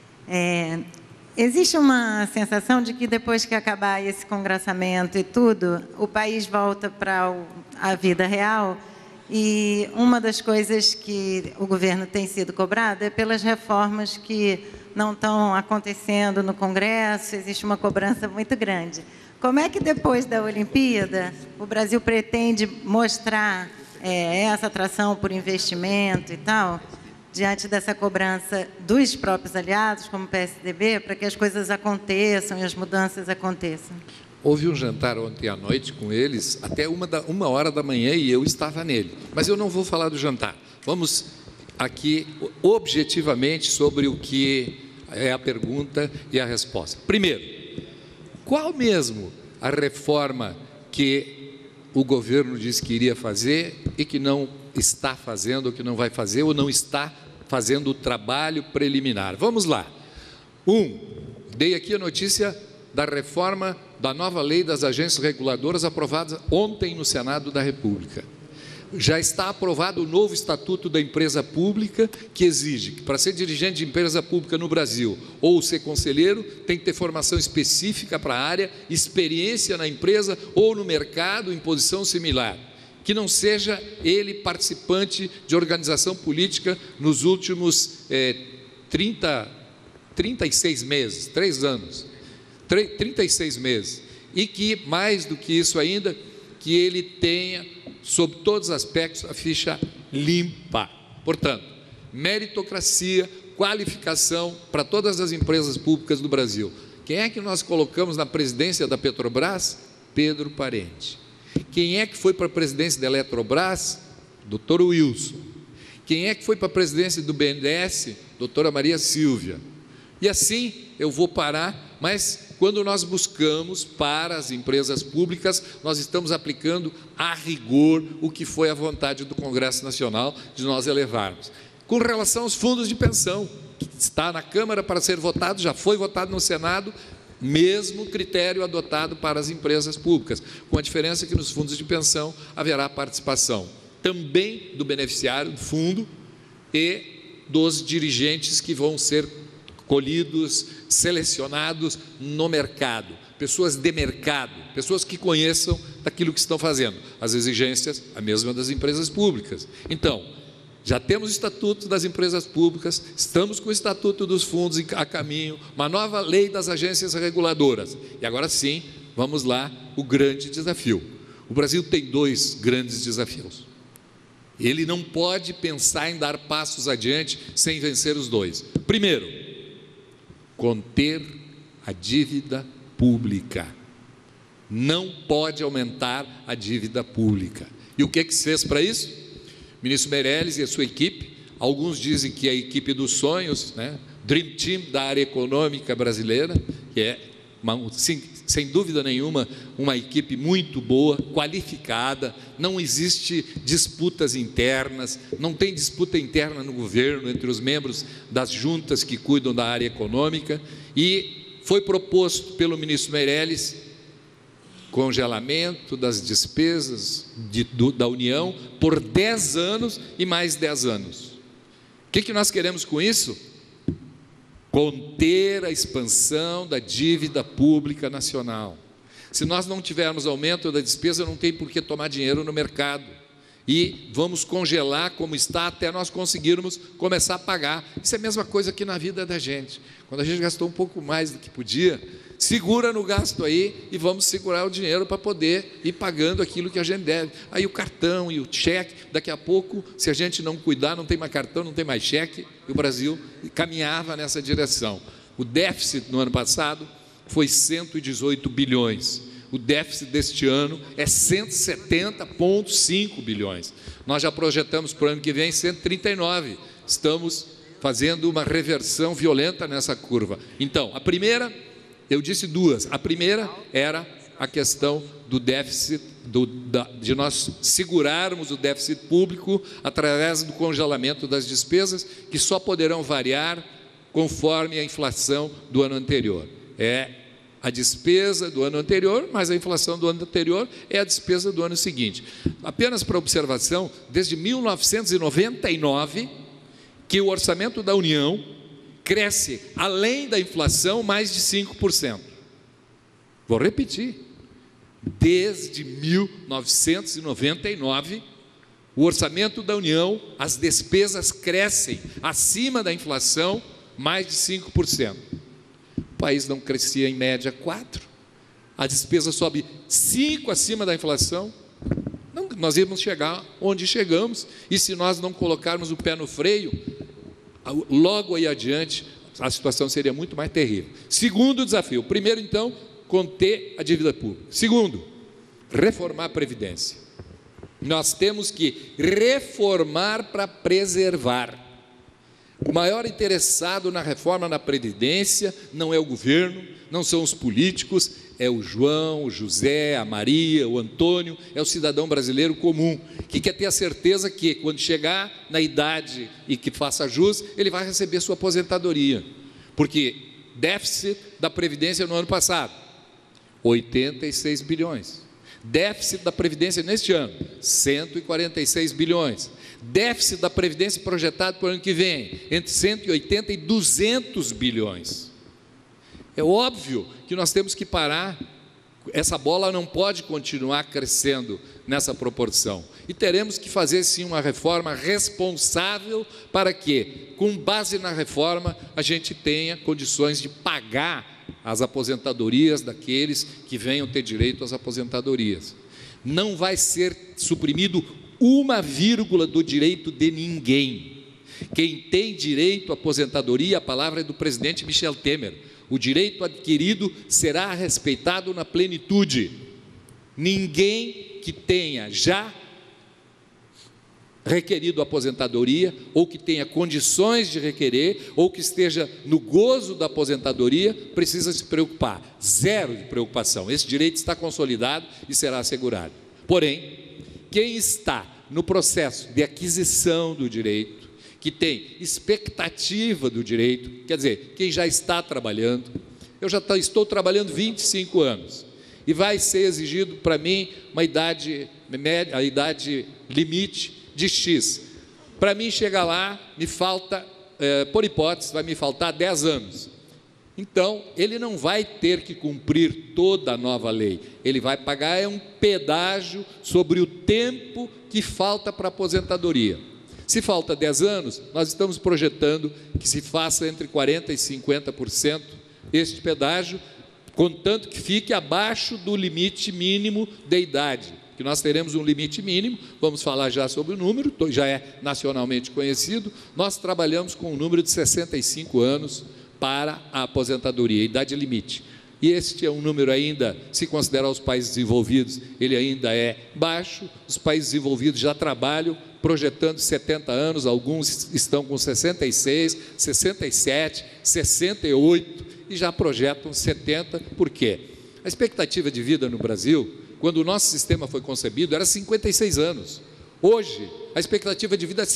Existe uma sensação de que depois que acabar esse congraçamento e tudo, o país volta para a vida real. E uma das coisas que o governo tem sido cobrado é pelas reformas que não estão acontecendo no Congresso, existe uma cobrança muito grande. Como é que depois da Olimpíada o Brasil pretende mostrar essa atração por investimento e tal, diante dessa cobrança dos próprios aliados, como o PSDB, para que as coisas aconteçam e as mudanças aconteçam? Houve um jantar ontem à noite com eles, até 1h da manhã, e eu estava nele. Mas eu não vou falar do jantar. Vamos aqui, objetivamente, sobre o que é a pergunta e a resposta. Primeiro, qual mesmo a reforma que o governo disse que iria fazer e que não está fazendo, ou que não vai fazer, ou não está fazendo o trabalho preliminar? Vamos lá. Dei aqui a notícia da reforma da nova lei das agências reguladoras aprovada ontem no Senado da República. já está aprovado o novo Estatuto da Empresa Pública, que exige que, para ser dirigente de empresa pública no Brasil ou ser conselheiro, tem que ter formação específica para a área, experiência na empresa ou no mercado em posição similar, que não seja ele participante de organização política nos últimos 36 meses, 3 anos, 36 meses, e que, mais do que isso ainda, que ele tenha, sob todos os aspectos, a ficha limpa. Portanto, meritocracia, qualificação para todas as empresas públicas do Brasil. Quem é que nós colocamos na presidência da Petrobras? Pedro Parente. Quem é que foi para a presidência da Eletrobras? Dr. Wilson. Quem é que foi para a presidência do BNDES? Doutora Maria Silvia. E assim eu vou parar, mas quando nós buscamos para as empresas públicas, nós estamos aplicando a rigor o que foi a vontade do Congresso Nacional de nós elevarmos. Com relação aos fundos de pensão, que está na Câmara para ser votado, já foi votado no Senado, mesmo critério adotado para as empresas públicas, com a diferença que nos fundos de pensão haverá participação também do beneficiário do fundo e dos dirigentes que vão ser colhidos, selecionados no mercado, pessoas de mercado, pessoas que conheçam daquilo que estão fazendo, as exigências, a mesma das empresas públicas. Então, já temos o Estatuto das Empresas Públicas, estamos com o Estatuto dos Fundos a caminho, uma nova lei das agências reguladoras, e agora sim, vamos lá, o grande desafio. O Brasil tem 2 grandes desafios. Ele não pode pensar em dar passos adiante sem vencer os 2. Primeiro, conter a dívida pública. Não pode aumentar a dívida pública. E o que se fez para isso? O ministro Meirelles e a sua equipe, alguns dizem que é a equipe dos sonhos, né? Dream Team da área econômica brasileira, que é, sem dúvida nenhuma, uma equipe muito boa, qualificada, não existe disputas internas, não tem disputa interna no governo entre os membros das juntas que cuidam da área econômica, e foi proposto pelo ministro Meirelles congelamento das despesas da União por 10 anos e mais 10 anos. O que nós queremos com isso? Conter a expansão da dívida pública nacional. Se nós não tivermos aumento da despesa, não tem por que tomar dinheiro no mercado. E vamos congelar como está até nós conseguirmos começar a pagar. Isso é a mesma coisa que na vida da gente. Quando a gente gastou um pouco mais do que podia, segura no gasto aí e vamos segurar o dinheiro para poder ir pagando aquilo que a gente deve. Aí o cartão e o cheque, daqui a pouco, se a gente não cuidar, não tem mais cartão, não tem mais cheque, e o Brasil caminhava nessa direção. O déficit no ano passado foi 118 bilhões. O déficit deste ano é 170,5 bilhões. Nós já projetamos para o ano que vem 139. Estamos fazendo uma reversão violenta nessa curva. Então, a primeira, eu disse 2. A primeira era a questão do déficit, de nós segurarmos o déficit público através do congelamento das despesas, que só poderão variar conforme a inflação do ano anterior. É a despesa do ano anterior, mas a inflação do ano anterior é a despesa do ano seguinte. Apenas para observação, desde 1999, que o orçamento da União cresce, além da inflação, mais de 5%. Vou repetir. Desde 1999, o orçamento da União, as despesas crescem acima da inflação, mais de 5%. O país não crescia em média 4%, a despesa sobe 5% acima da inflação, não, nós íamos chegar onde chegamos, e se nós não colocarmos o pé no freio, logo aí adiante, a situação seria muito mais terrível. Segundo desafio, primeiro então, conter a dívida pública. Segundo, reformar a Previdência. Nós temos que reformar para preservar. O maior interessado na reforma da Previdência não é o governo, não são os políticos, é o João, o José, a Maria, o Antônio, é o cidadão brasileiro comum, que quer ter a certeza que, quando chegar na idade e que faça jus, ele vai receber sua aposentadoria. Porque déficit da Previdência no ano passado, 86 bilhões. Déficit da Previdência neste ano, 146 bilhões. Déficit da Previdência projetado para o ano que vem, entre 180 e 200 bilhões. É óbvio que nós temos que parar, essa bola não pode continuar crescendo nessa proporção. E teremos que fazer, sim, uma reforma responsável para que, com base na reforma, a gente tenha condições de pagar as aposentadorias daqueles que venham ter direito às aposentadorias. Não vai ser suprimido uma vírgula do direito de ninguém. Quem tem direito à aposentadoria, a palavra é do presidente Michel Temer. O direito adquirido será respeitado na plenitude. Ninguém que tenha já requerido aposentadoria, ou que tenha condições de requerer, ou que esteja no gozo da aposentadoria, precisa se preocupar. Zero de preocupação. Esse direito está consolidado e será assegurado. Porém, quem está no processo de aquisição do direito, que tem expectativa do direito, quer dizer, quem já está trabalhando, eu já estou trabalhando 25 anos, e vai ser exigido para mim uma idade média, a idade limite de X. Para mim chegar lá, me falta, por hipótese, vai me faltar 10 anos. Então, ele não vai ter que cumprir toda a nova lei, ele vai pagar um pedágio sobre o tempo que falta para a aposentadoria. Se falta 10 anos, nós estamos projetando que se faça entre 40% e 50% este pedágio, contanto que fique abaixo do limite mínimo de idade, que nós teremos um limite mínimo, vamos falar já sobre o número, já é nacionalmente conhecido, nós trabalhamos com um número de 65 anos para a aposentadoria, idade limite. E este é um número ainda, se considerar os países desenvolvidos, ele ainda é baixo, os países desenvolvidos já trabalham projetando 70 anos, alguns estão com 66, 67, 68 e já projetam 70, por quê? A expectativa de vida no Brasil, quando o nosso sistema foi concebido, era 56 anos. Hoje, a expectativa de vida é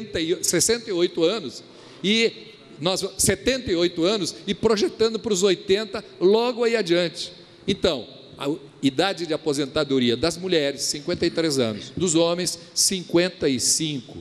68 anos, e nós 78 anos e projetando para os 80 logo aí adiante. Então, a idade de aposentadoria das mulheres, 53 anos, dos homens, 55.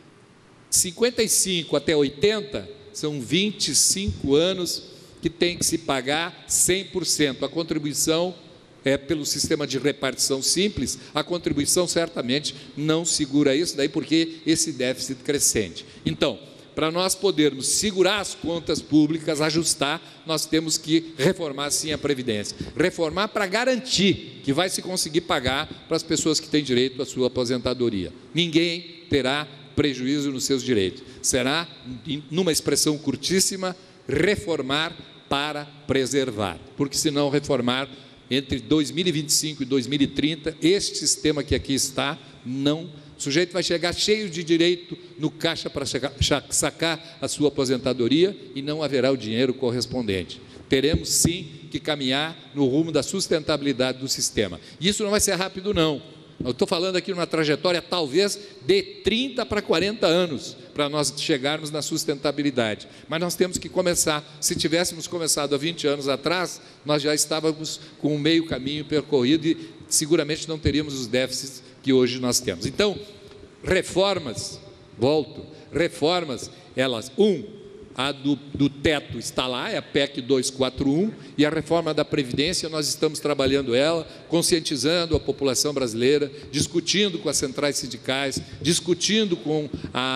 55 até 80 são 25 anos que tem que se pagar 100%. A contribuição é pelo sistema de repartição simples, a contribuição certamente não segura isso, daí porque esse déficit crescente. Então, para nós podermos segurar as contas públicas, ajustar, nós temos que reformar sim a Previdência. Reformar para garantir que vai se conseguir pagar para as pessoas que têm direito à sua aposentadoria. Ninguém terá prejuízo nos seus direitos. Será, numa expressão curtíssima, reformar para preservar. Porque se não reformar, entre 2025 e 2030, este sistema que aqui está, não. O sujeito vai chegar cheio de direito no caixa para sacar a sua aposentadoria e não haverá o dinheiro correspondente. Teremos sim que caminhar no rumo da sustentabilidade do sistema. E isso não vai ser rápido, não. Eu estou falando aqui numa trajetória talvez de 30 para 40 anos para nós chegarmos na sustentabilidade. Mas nós temos que começar. Se tivéssemos começado há 20 anos atrás, nós já estávamos com um meio caminho percorrido e seguramente não teríamos os déficits que hoje nós temos. Então, reformas, reformas, elas, a do teto está lá, é a PEC 241, e a reforma da Previdência, nós estamos trabalhando ela, conscientizando a população brasileira, discutindo com as centrais sindicais, discutindo com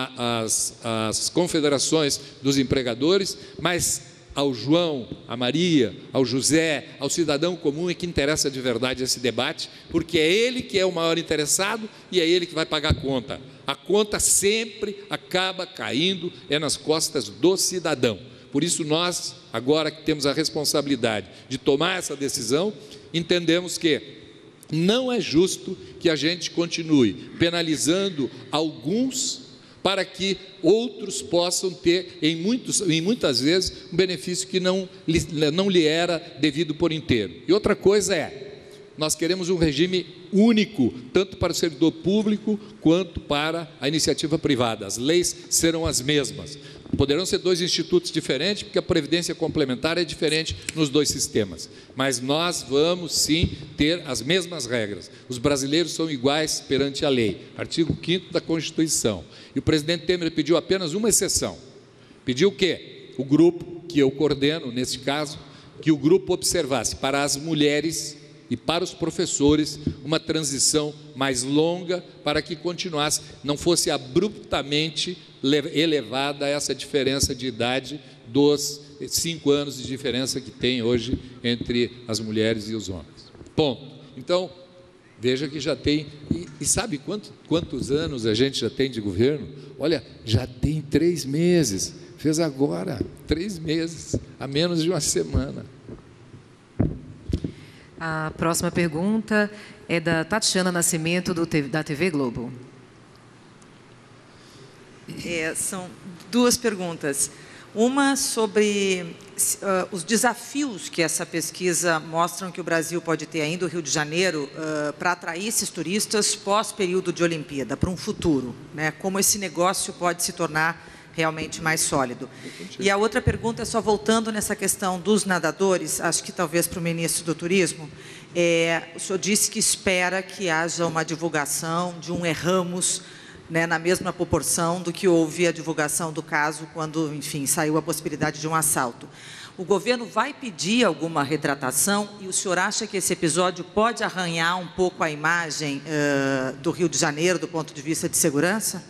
as confederações dos empregadores, mas ao João, a Maria, ao José, ao cidadão comum é que interessa de verdade esse debate, porque é ele que é o maior interessado e é ele que vai pagar a conta. A conta sempre acaba caindo nas costas do cidadão. Por isso nós, agora que temos a responsabilidade de tomar essa decisão, entendemos que não é justo que a gente continue penalizando alguns para que outros possam ter, em muitas vezes, um benefício que não lhe era devido por inteiro. E outra coisa nós queremos um regime único, tanto para o servidor público quanto para a iniciativa privada. As leis serão as mesmas. Poderão ser dois institutos diferentes, porque a previdência complementar é diferente nos dois sistemas. Mas nós vamos, sim, ter as mesmas regras. Os brasileiros são iguais perante a lei. Artigo 5º da Constituição. E o presidente Temer pediu apenas uma exceção. Pediu o quê? O grupo, que eu coordeno, nesse caso, que o grupo observasse para as mulheres e para os professores uma transição mais longa para que continuasse, não fosse abruptamente elevada essa diferença de idade dos 5 anos de diferença que tem hoje entre as mulheres e os homens. Ponto. Então, veja que já tem, e sabe quantos anos a gente já tem de governo? Olha, já tem 3 meses, fez agora 3 meses, há menos de uma semana. A próxima pergunta é da Tatiana Nascimento, da TV Globo. São 2 perguntas. Uma sobre os desafios que essa pesquisa mostram que o Brasil pode ter ainda, o Rio de Janeiro, para atrair esses turistas pós-período de Olimpíada, para um futuro, né? Como esse negócio pode se tornar realmente mais sólido. E a outra pergunta é só voltando nessa questão dos nadadores, acho que talvez para o ministro do Turismo, o senhor disse que espera que haja uma divulgação de um erramos, né, na mesma proporção do que houve a divulgação do caso quando, enfim, saiu a possibilidade de um assalto. O governo vai pedir alguma retratação e o senhor acha que esse episódio pode arranhar um pouco a imagem do Rio de Janeiro do ponto de vista de segurança?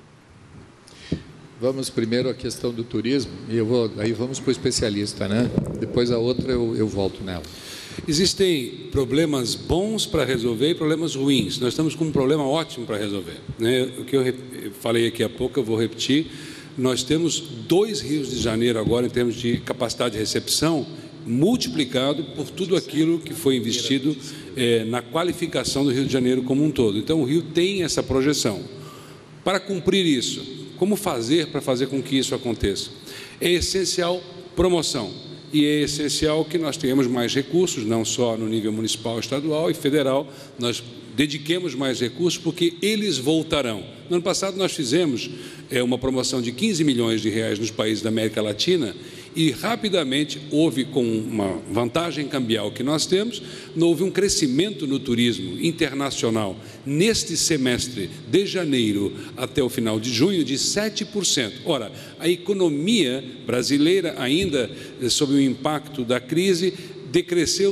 Vamos primeiro à questão do turismo, e aí vamos para o especialista, né? Depois a outra eu volto nela. Existem problemas bons para resolver e problemas ruins. Nós estamos com um problema ótimo para resolver, né? O que eu falei aqui há pouco, eu vou repetir. Nós temos 2 Rios de Janeiro agora em termos de capacidade de recepção, multiplicado por tudo aquilo que foi investido na qualificação do Rio de Janeiro como um todo. Então, o Rio tem essa projeção. Para cumprir isso, como fazer para fazer com que isso aconteça? É essencial promoção e é essencial que nós tenhamos mais recursos, não só no nível municipal, estadual e federal, nós dediquemos mais recursos porque eles voltarão. No ano passado nós fizemos uma promoção de 15 milhões de reais nos países da América Latina e rapidamente houve, com uma vantagem cambial que nós temos, houve um crescimento no turismo internacional neste semestre, de janeiro até o final de junho, de 7%. Ora, a economia brasileira, ainda sob o impacto da crise, decresceu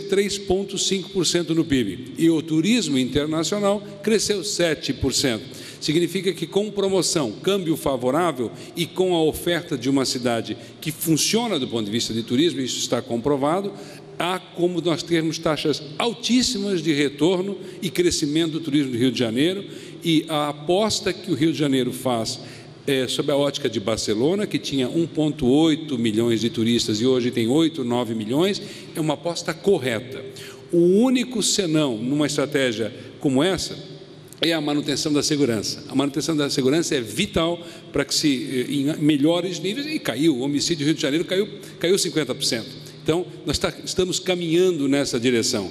3,5% no PIB e o turismo internacional cresceu 7%. Significa que com promoção, câmbio favorável e com a oferta de uma cidade que funciona do ponto de vista de turismo, isso está comprovado, há como nós termos taxas altíssimas de retorno e crescimento do turismo do Rio de Janeiro, e a aposta que o Rio de Janeiro faz sob a ótica de Barcelona, que tinha 1,8 milhões de turistas e hoje tem 8, 9 milhões, é uma aposta correta. O único senão numa estratégia como essa é a manutenção da segurança. A manutenção da segurança é vital para que em melhores níveis, e caiu, o homicídio do Rio de Janeiro caiu 50%. Então, nós estamos caminhando nessa direção.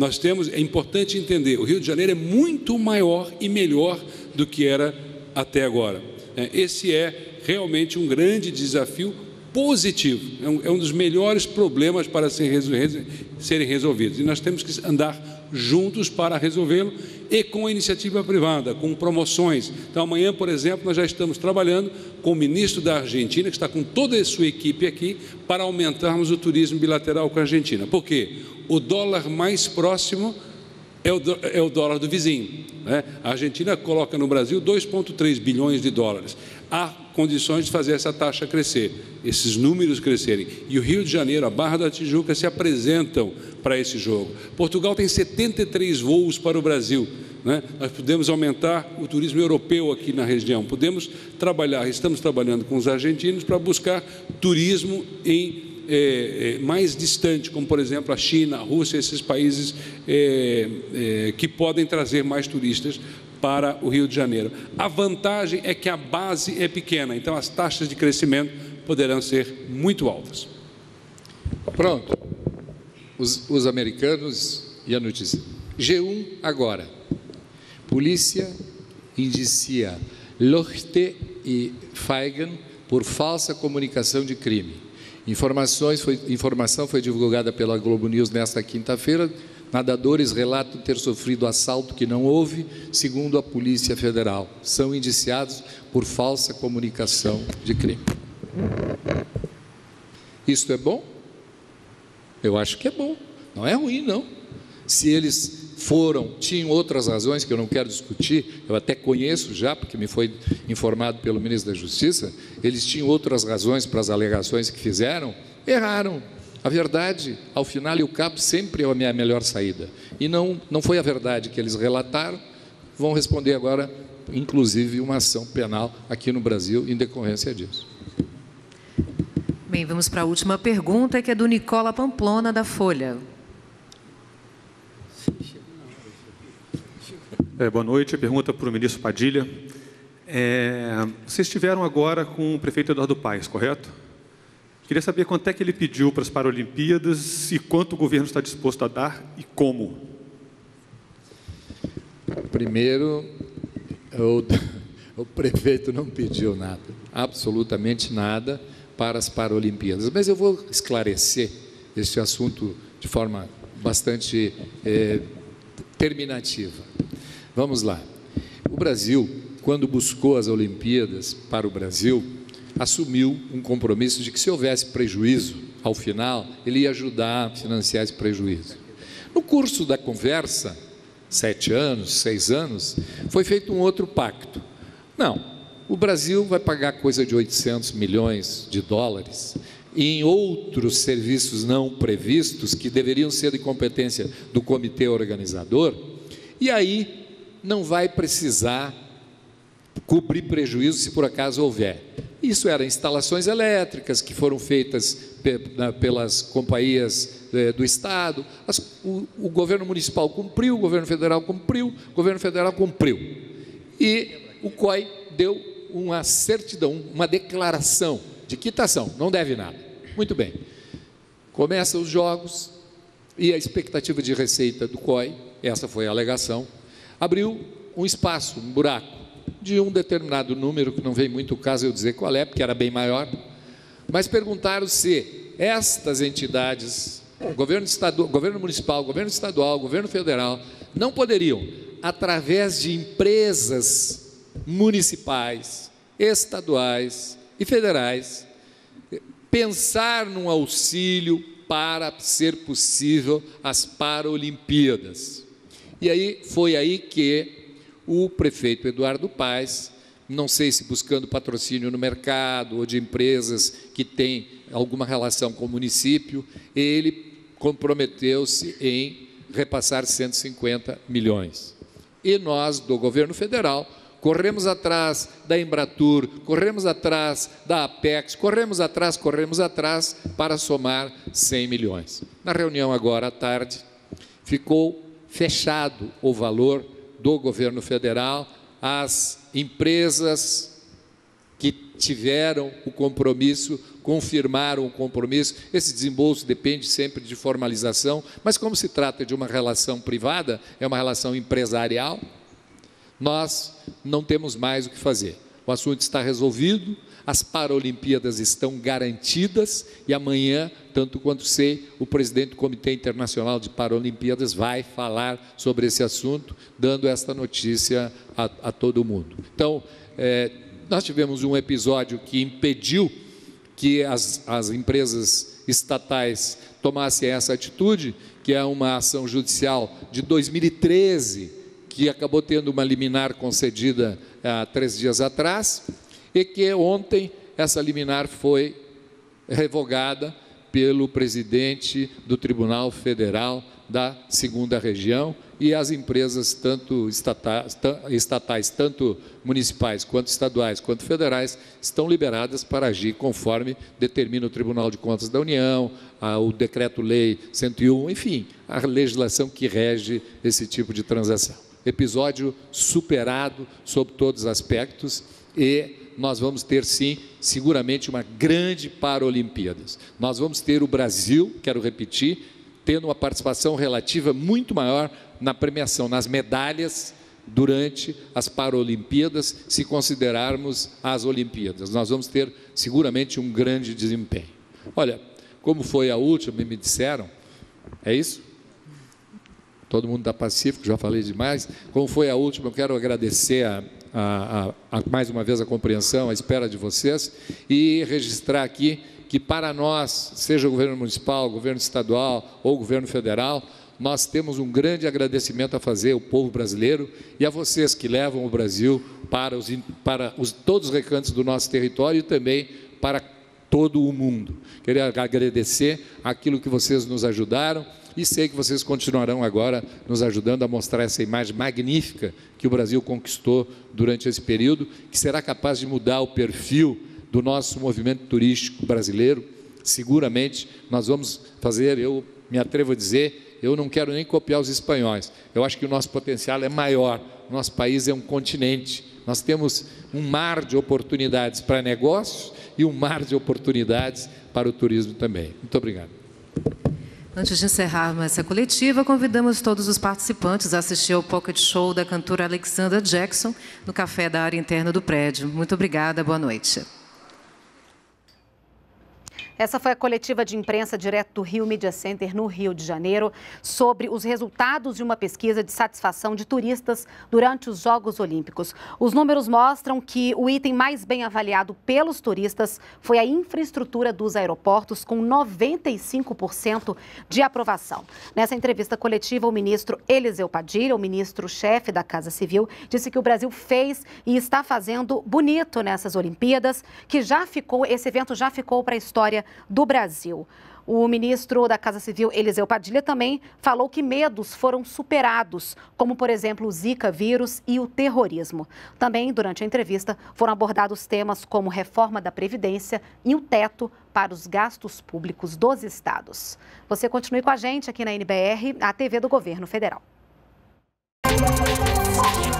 É importante entender, o Rio de Janeiro é muito maior e melhor do que era até agora. Esse é realmente um grande desafio positivo, é um dos melhores problemas para serem resolvidos. E nós temos que andar juntos para resolvê-lo e com a iniciativa privada, com promoções. Então, amanhã, por exemplo, nós já estamos trabalhando com o ministro da Argentina, que está com toda a sua equipe aqui, para aumentarmos o turismo bilateral com a Argentina. Por quê? O dólar mais próximo é o dólar do vizinho, né? A Argentina coloca no Brasil 2,3 bilhões de dólares. Há condições de fazer essa taxa crescer, esses números crescerem. E o Rio de Janeiro, a Barra da Tijuca se apresentam para esse jogo. Portugal tem 73 voos para o Brasil, né? Nós podemos aumentar o turismo europeu aqui na região. Estamos trabalhando com os argentinos para buscar turismo mais distante, como por exemplo a China, a Rússia, esses países que podem trazer mais turistas para o Rio de Janeiro. A vantagem é que a base é pequena, então as taxas de crescimento poderão ser muito altas. Pronto. Os americanos e a notícia. G1 agora. Polícia indicia Lochte e Feigen por falsa comunicação de crime. Informação foi divulgada pela Globo News nesta quinta-feira. Nadadores relatam ter sofrido assalto que não houve, segundo a Polícia Federal. São indiciados por falsa comunicação de crime. Isto é bom? Eu acho que é bom. Não é ruim, não. Se eles tinham outras razões que eu não quero discutir, eu até conheço já, porque me foi informado pelo ministro da Justiça, eles tinham outras razões para as alegações que fizeram, erraram. A verdade, ao final e ao cabo, sempre é a minha melhor saída. E não foi a verdade que eles relataram, vão responder agora, inclusive, uma ação penal aqui no Brasil em decorrência disso. Bem, vamos para a última pergunta, que é do Nicola Pamplona, da Folha. Boa noite. A pergunta para o ministro Padilha. Vocês estiveram agora com o prefeito Eduardo Paes, correto? Queria saber quanto é que ele pediu para as Paralimpíadas e quanto o governo está disposto a dar e como. Primeiro, o prefeito não pediu nada, absolutamente nada para as Paralimpíadas. Mas eu vou esclarecer este assunto de forma bastante terminativa. Vamos lá. O Brasil, quando buscou as Olimpíadas para o Brasil, assumiu um compromisso de que, se houvesse prejuízo, ao final, ele ia ajudar a financiar esse prejuízo. No curso da conversa, 7 anos, 6 anos, foi feito um outro pacto. Não, o Brasil vai pagar coisa de 800 milhões de dólares em outros serviços não previstos, que deveriam ser de competência do comitê organizador, e aí não vai precisar cobrir prejuízo se por acaso houver. Isso eram instalações elétricas que foram feitas pelas companhias do Estado. O governo municipal cumpriu, o governo federal cumpriu, o governo federal cumpriu. E o COI deu uma certidão, uma declaração de quitação, não deve nada. Muito bem. Começam os jogos e a expectativa de receita do COI, essa foi a alegação, abriu um espaço, um buraco, de um determinado número, que não vem muito o caso eu dizer qual é, porque era bem maior, mas perguntaram se estas entidades, governo municipal, governo estadual, governo federal, não poderiam, através de empresas municipais, estaduais e federais, pensar num auxílio para ser possível as Paralimpíadas. E aí foi aí que o prefeito Eduardo Paes, não sei se buscando patrocínio no mercado ou de empresas que têm alguma relação com o município, ele comprometeu-se em repassar 150 milhões. E nós, do governo federal, corremos atrás da Embratur, corremos atrás da Apex, corremos atrás para somar 100 milhões. Na reunião agora à tarde, ficou fechado o valor do governo federal. As empresas que tiveram o compromisso, confirmaram o compromisso. Esse desembolso depende sempre de formalização, mas como se trata de uma relação privada, é uma relação empresarial, nós não temos mais o que fazer. O assunto está resolvido, as Paralimpíadas estão garantidas e amanhã, tanto quanto sei, o presidente do Comitê Internacional de Paralimpíadas vai falar sobre esse assunto, dando esta notícia a todo mundo. Então, nós tivemos um episódio que impediu que as empresas estatais tomassem essa atitude, que é uma ação judicial de 2013, que acabou tendo uma liminar concedida há 3 dias atrás, e que ontem essa liminar foi revogada pelo presidente do Tribunal Federal da 2ª Região, e as empresas, tanto estatais, tanto municipais, quanto estaduais, quanto federais, estão liberadas para agir conforme determina o Tribunal de Contas da União, o Decreto-Lei 101, enfim, a legislação que rege esse tipo de transação. Episódio superado sob todos os aspectos, e nós vamos ter, sim, seguramente uma grande Paralimpíadas. Nós vamos ter o Brasil, quero repetir, tendo uma participação relativa muito maior na premiação, nas medalhas durante as Paralimpíadas, se considerarmos as Olimpíadas. Nós vamos ter seguramente um grande desempenho. Olha, como foi a última, me disseram, é isso? Todo mundo está pacífico, já falei demais. Como foi a última, eu quero agradecer mais uma vez a compreensão, a espera de vocês e registrar aqui que para nós, seja o governo municipal, governo estadual ou governo federal, nós temos um grande agradecimento a fazer ao povo brasileiro e a vocês que levam o Brasil para todos os recantos do nosso território e também para todo o mundo. Queria agradecer aquilo que vocês nos ajudaram e sei que vocês continuarão agora nos ajudando a mostrar essa imagem magnífica que o Brasil conquistou durante esse período, que será capaz de mudar o perfil do nosso movimento turístico brasileiro. Seguramente nós vamos fazer, eu me atrevo a dizer, eu não quero nem copiar os espanhóis, eu acho que o nosso potencial é maior, nosso país é um continente, nós temos um mar de oportunidades para negócios e um mar de oportunidades para o turismo também. Muito obrigado. Antes de encerrarmos essa coletiva, convidamos todos os participantes a assistir ao Pocket Show da cantora Alexandra Jackson no café da área interna do prédio. Muito obrigada, boa noite. Essa foi a coletiva de imprensa direto do Rio Media Center, no Rio de Janeiro, sobre os resultados de uma pesquisa de satisfação de turistas durante os Jogos Olímpicos. Os números mostram que o item mais bem avaliado pelos turistas foi a infraestrutura dos aeroportos, com 95% de aprovação. Nessa entrevista coletiva, o ministro Eliseu Padilha, o ministro-chefe da Casa Civil, disse que o Brasil fez e está fazendo bonito nessas Olimpíadas, que esse evento já ficou para a história do Brasil. O ministro da Casa Civil, Eliseu Padilha, também falou que medos foram superados, como, por exemplo, o Zika vírus e o terrorismo. Também, durante a entrevista, foram abordados temas como reforma da Previdência e o teto para os gastos públicos dos estados. Você continue com a gente aqui na NBR, a TV do Governo Federal.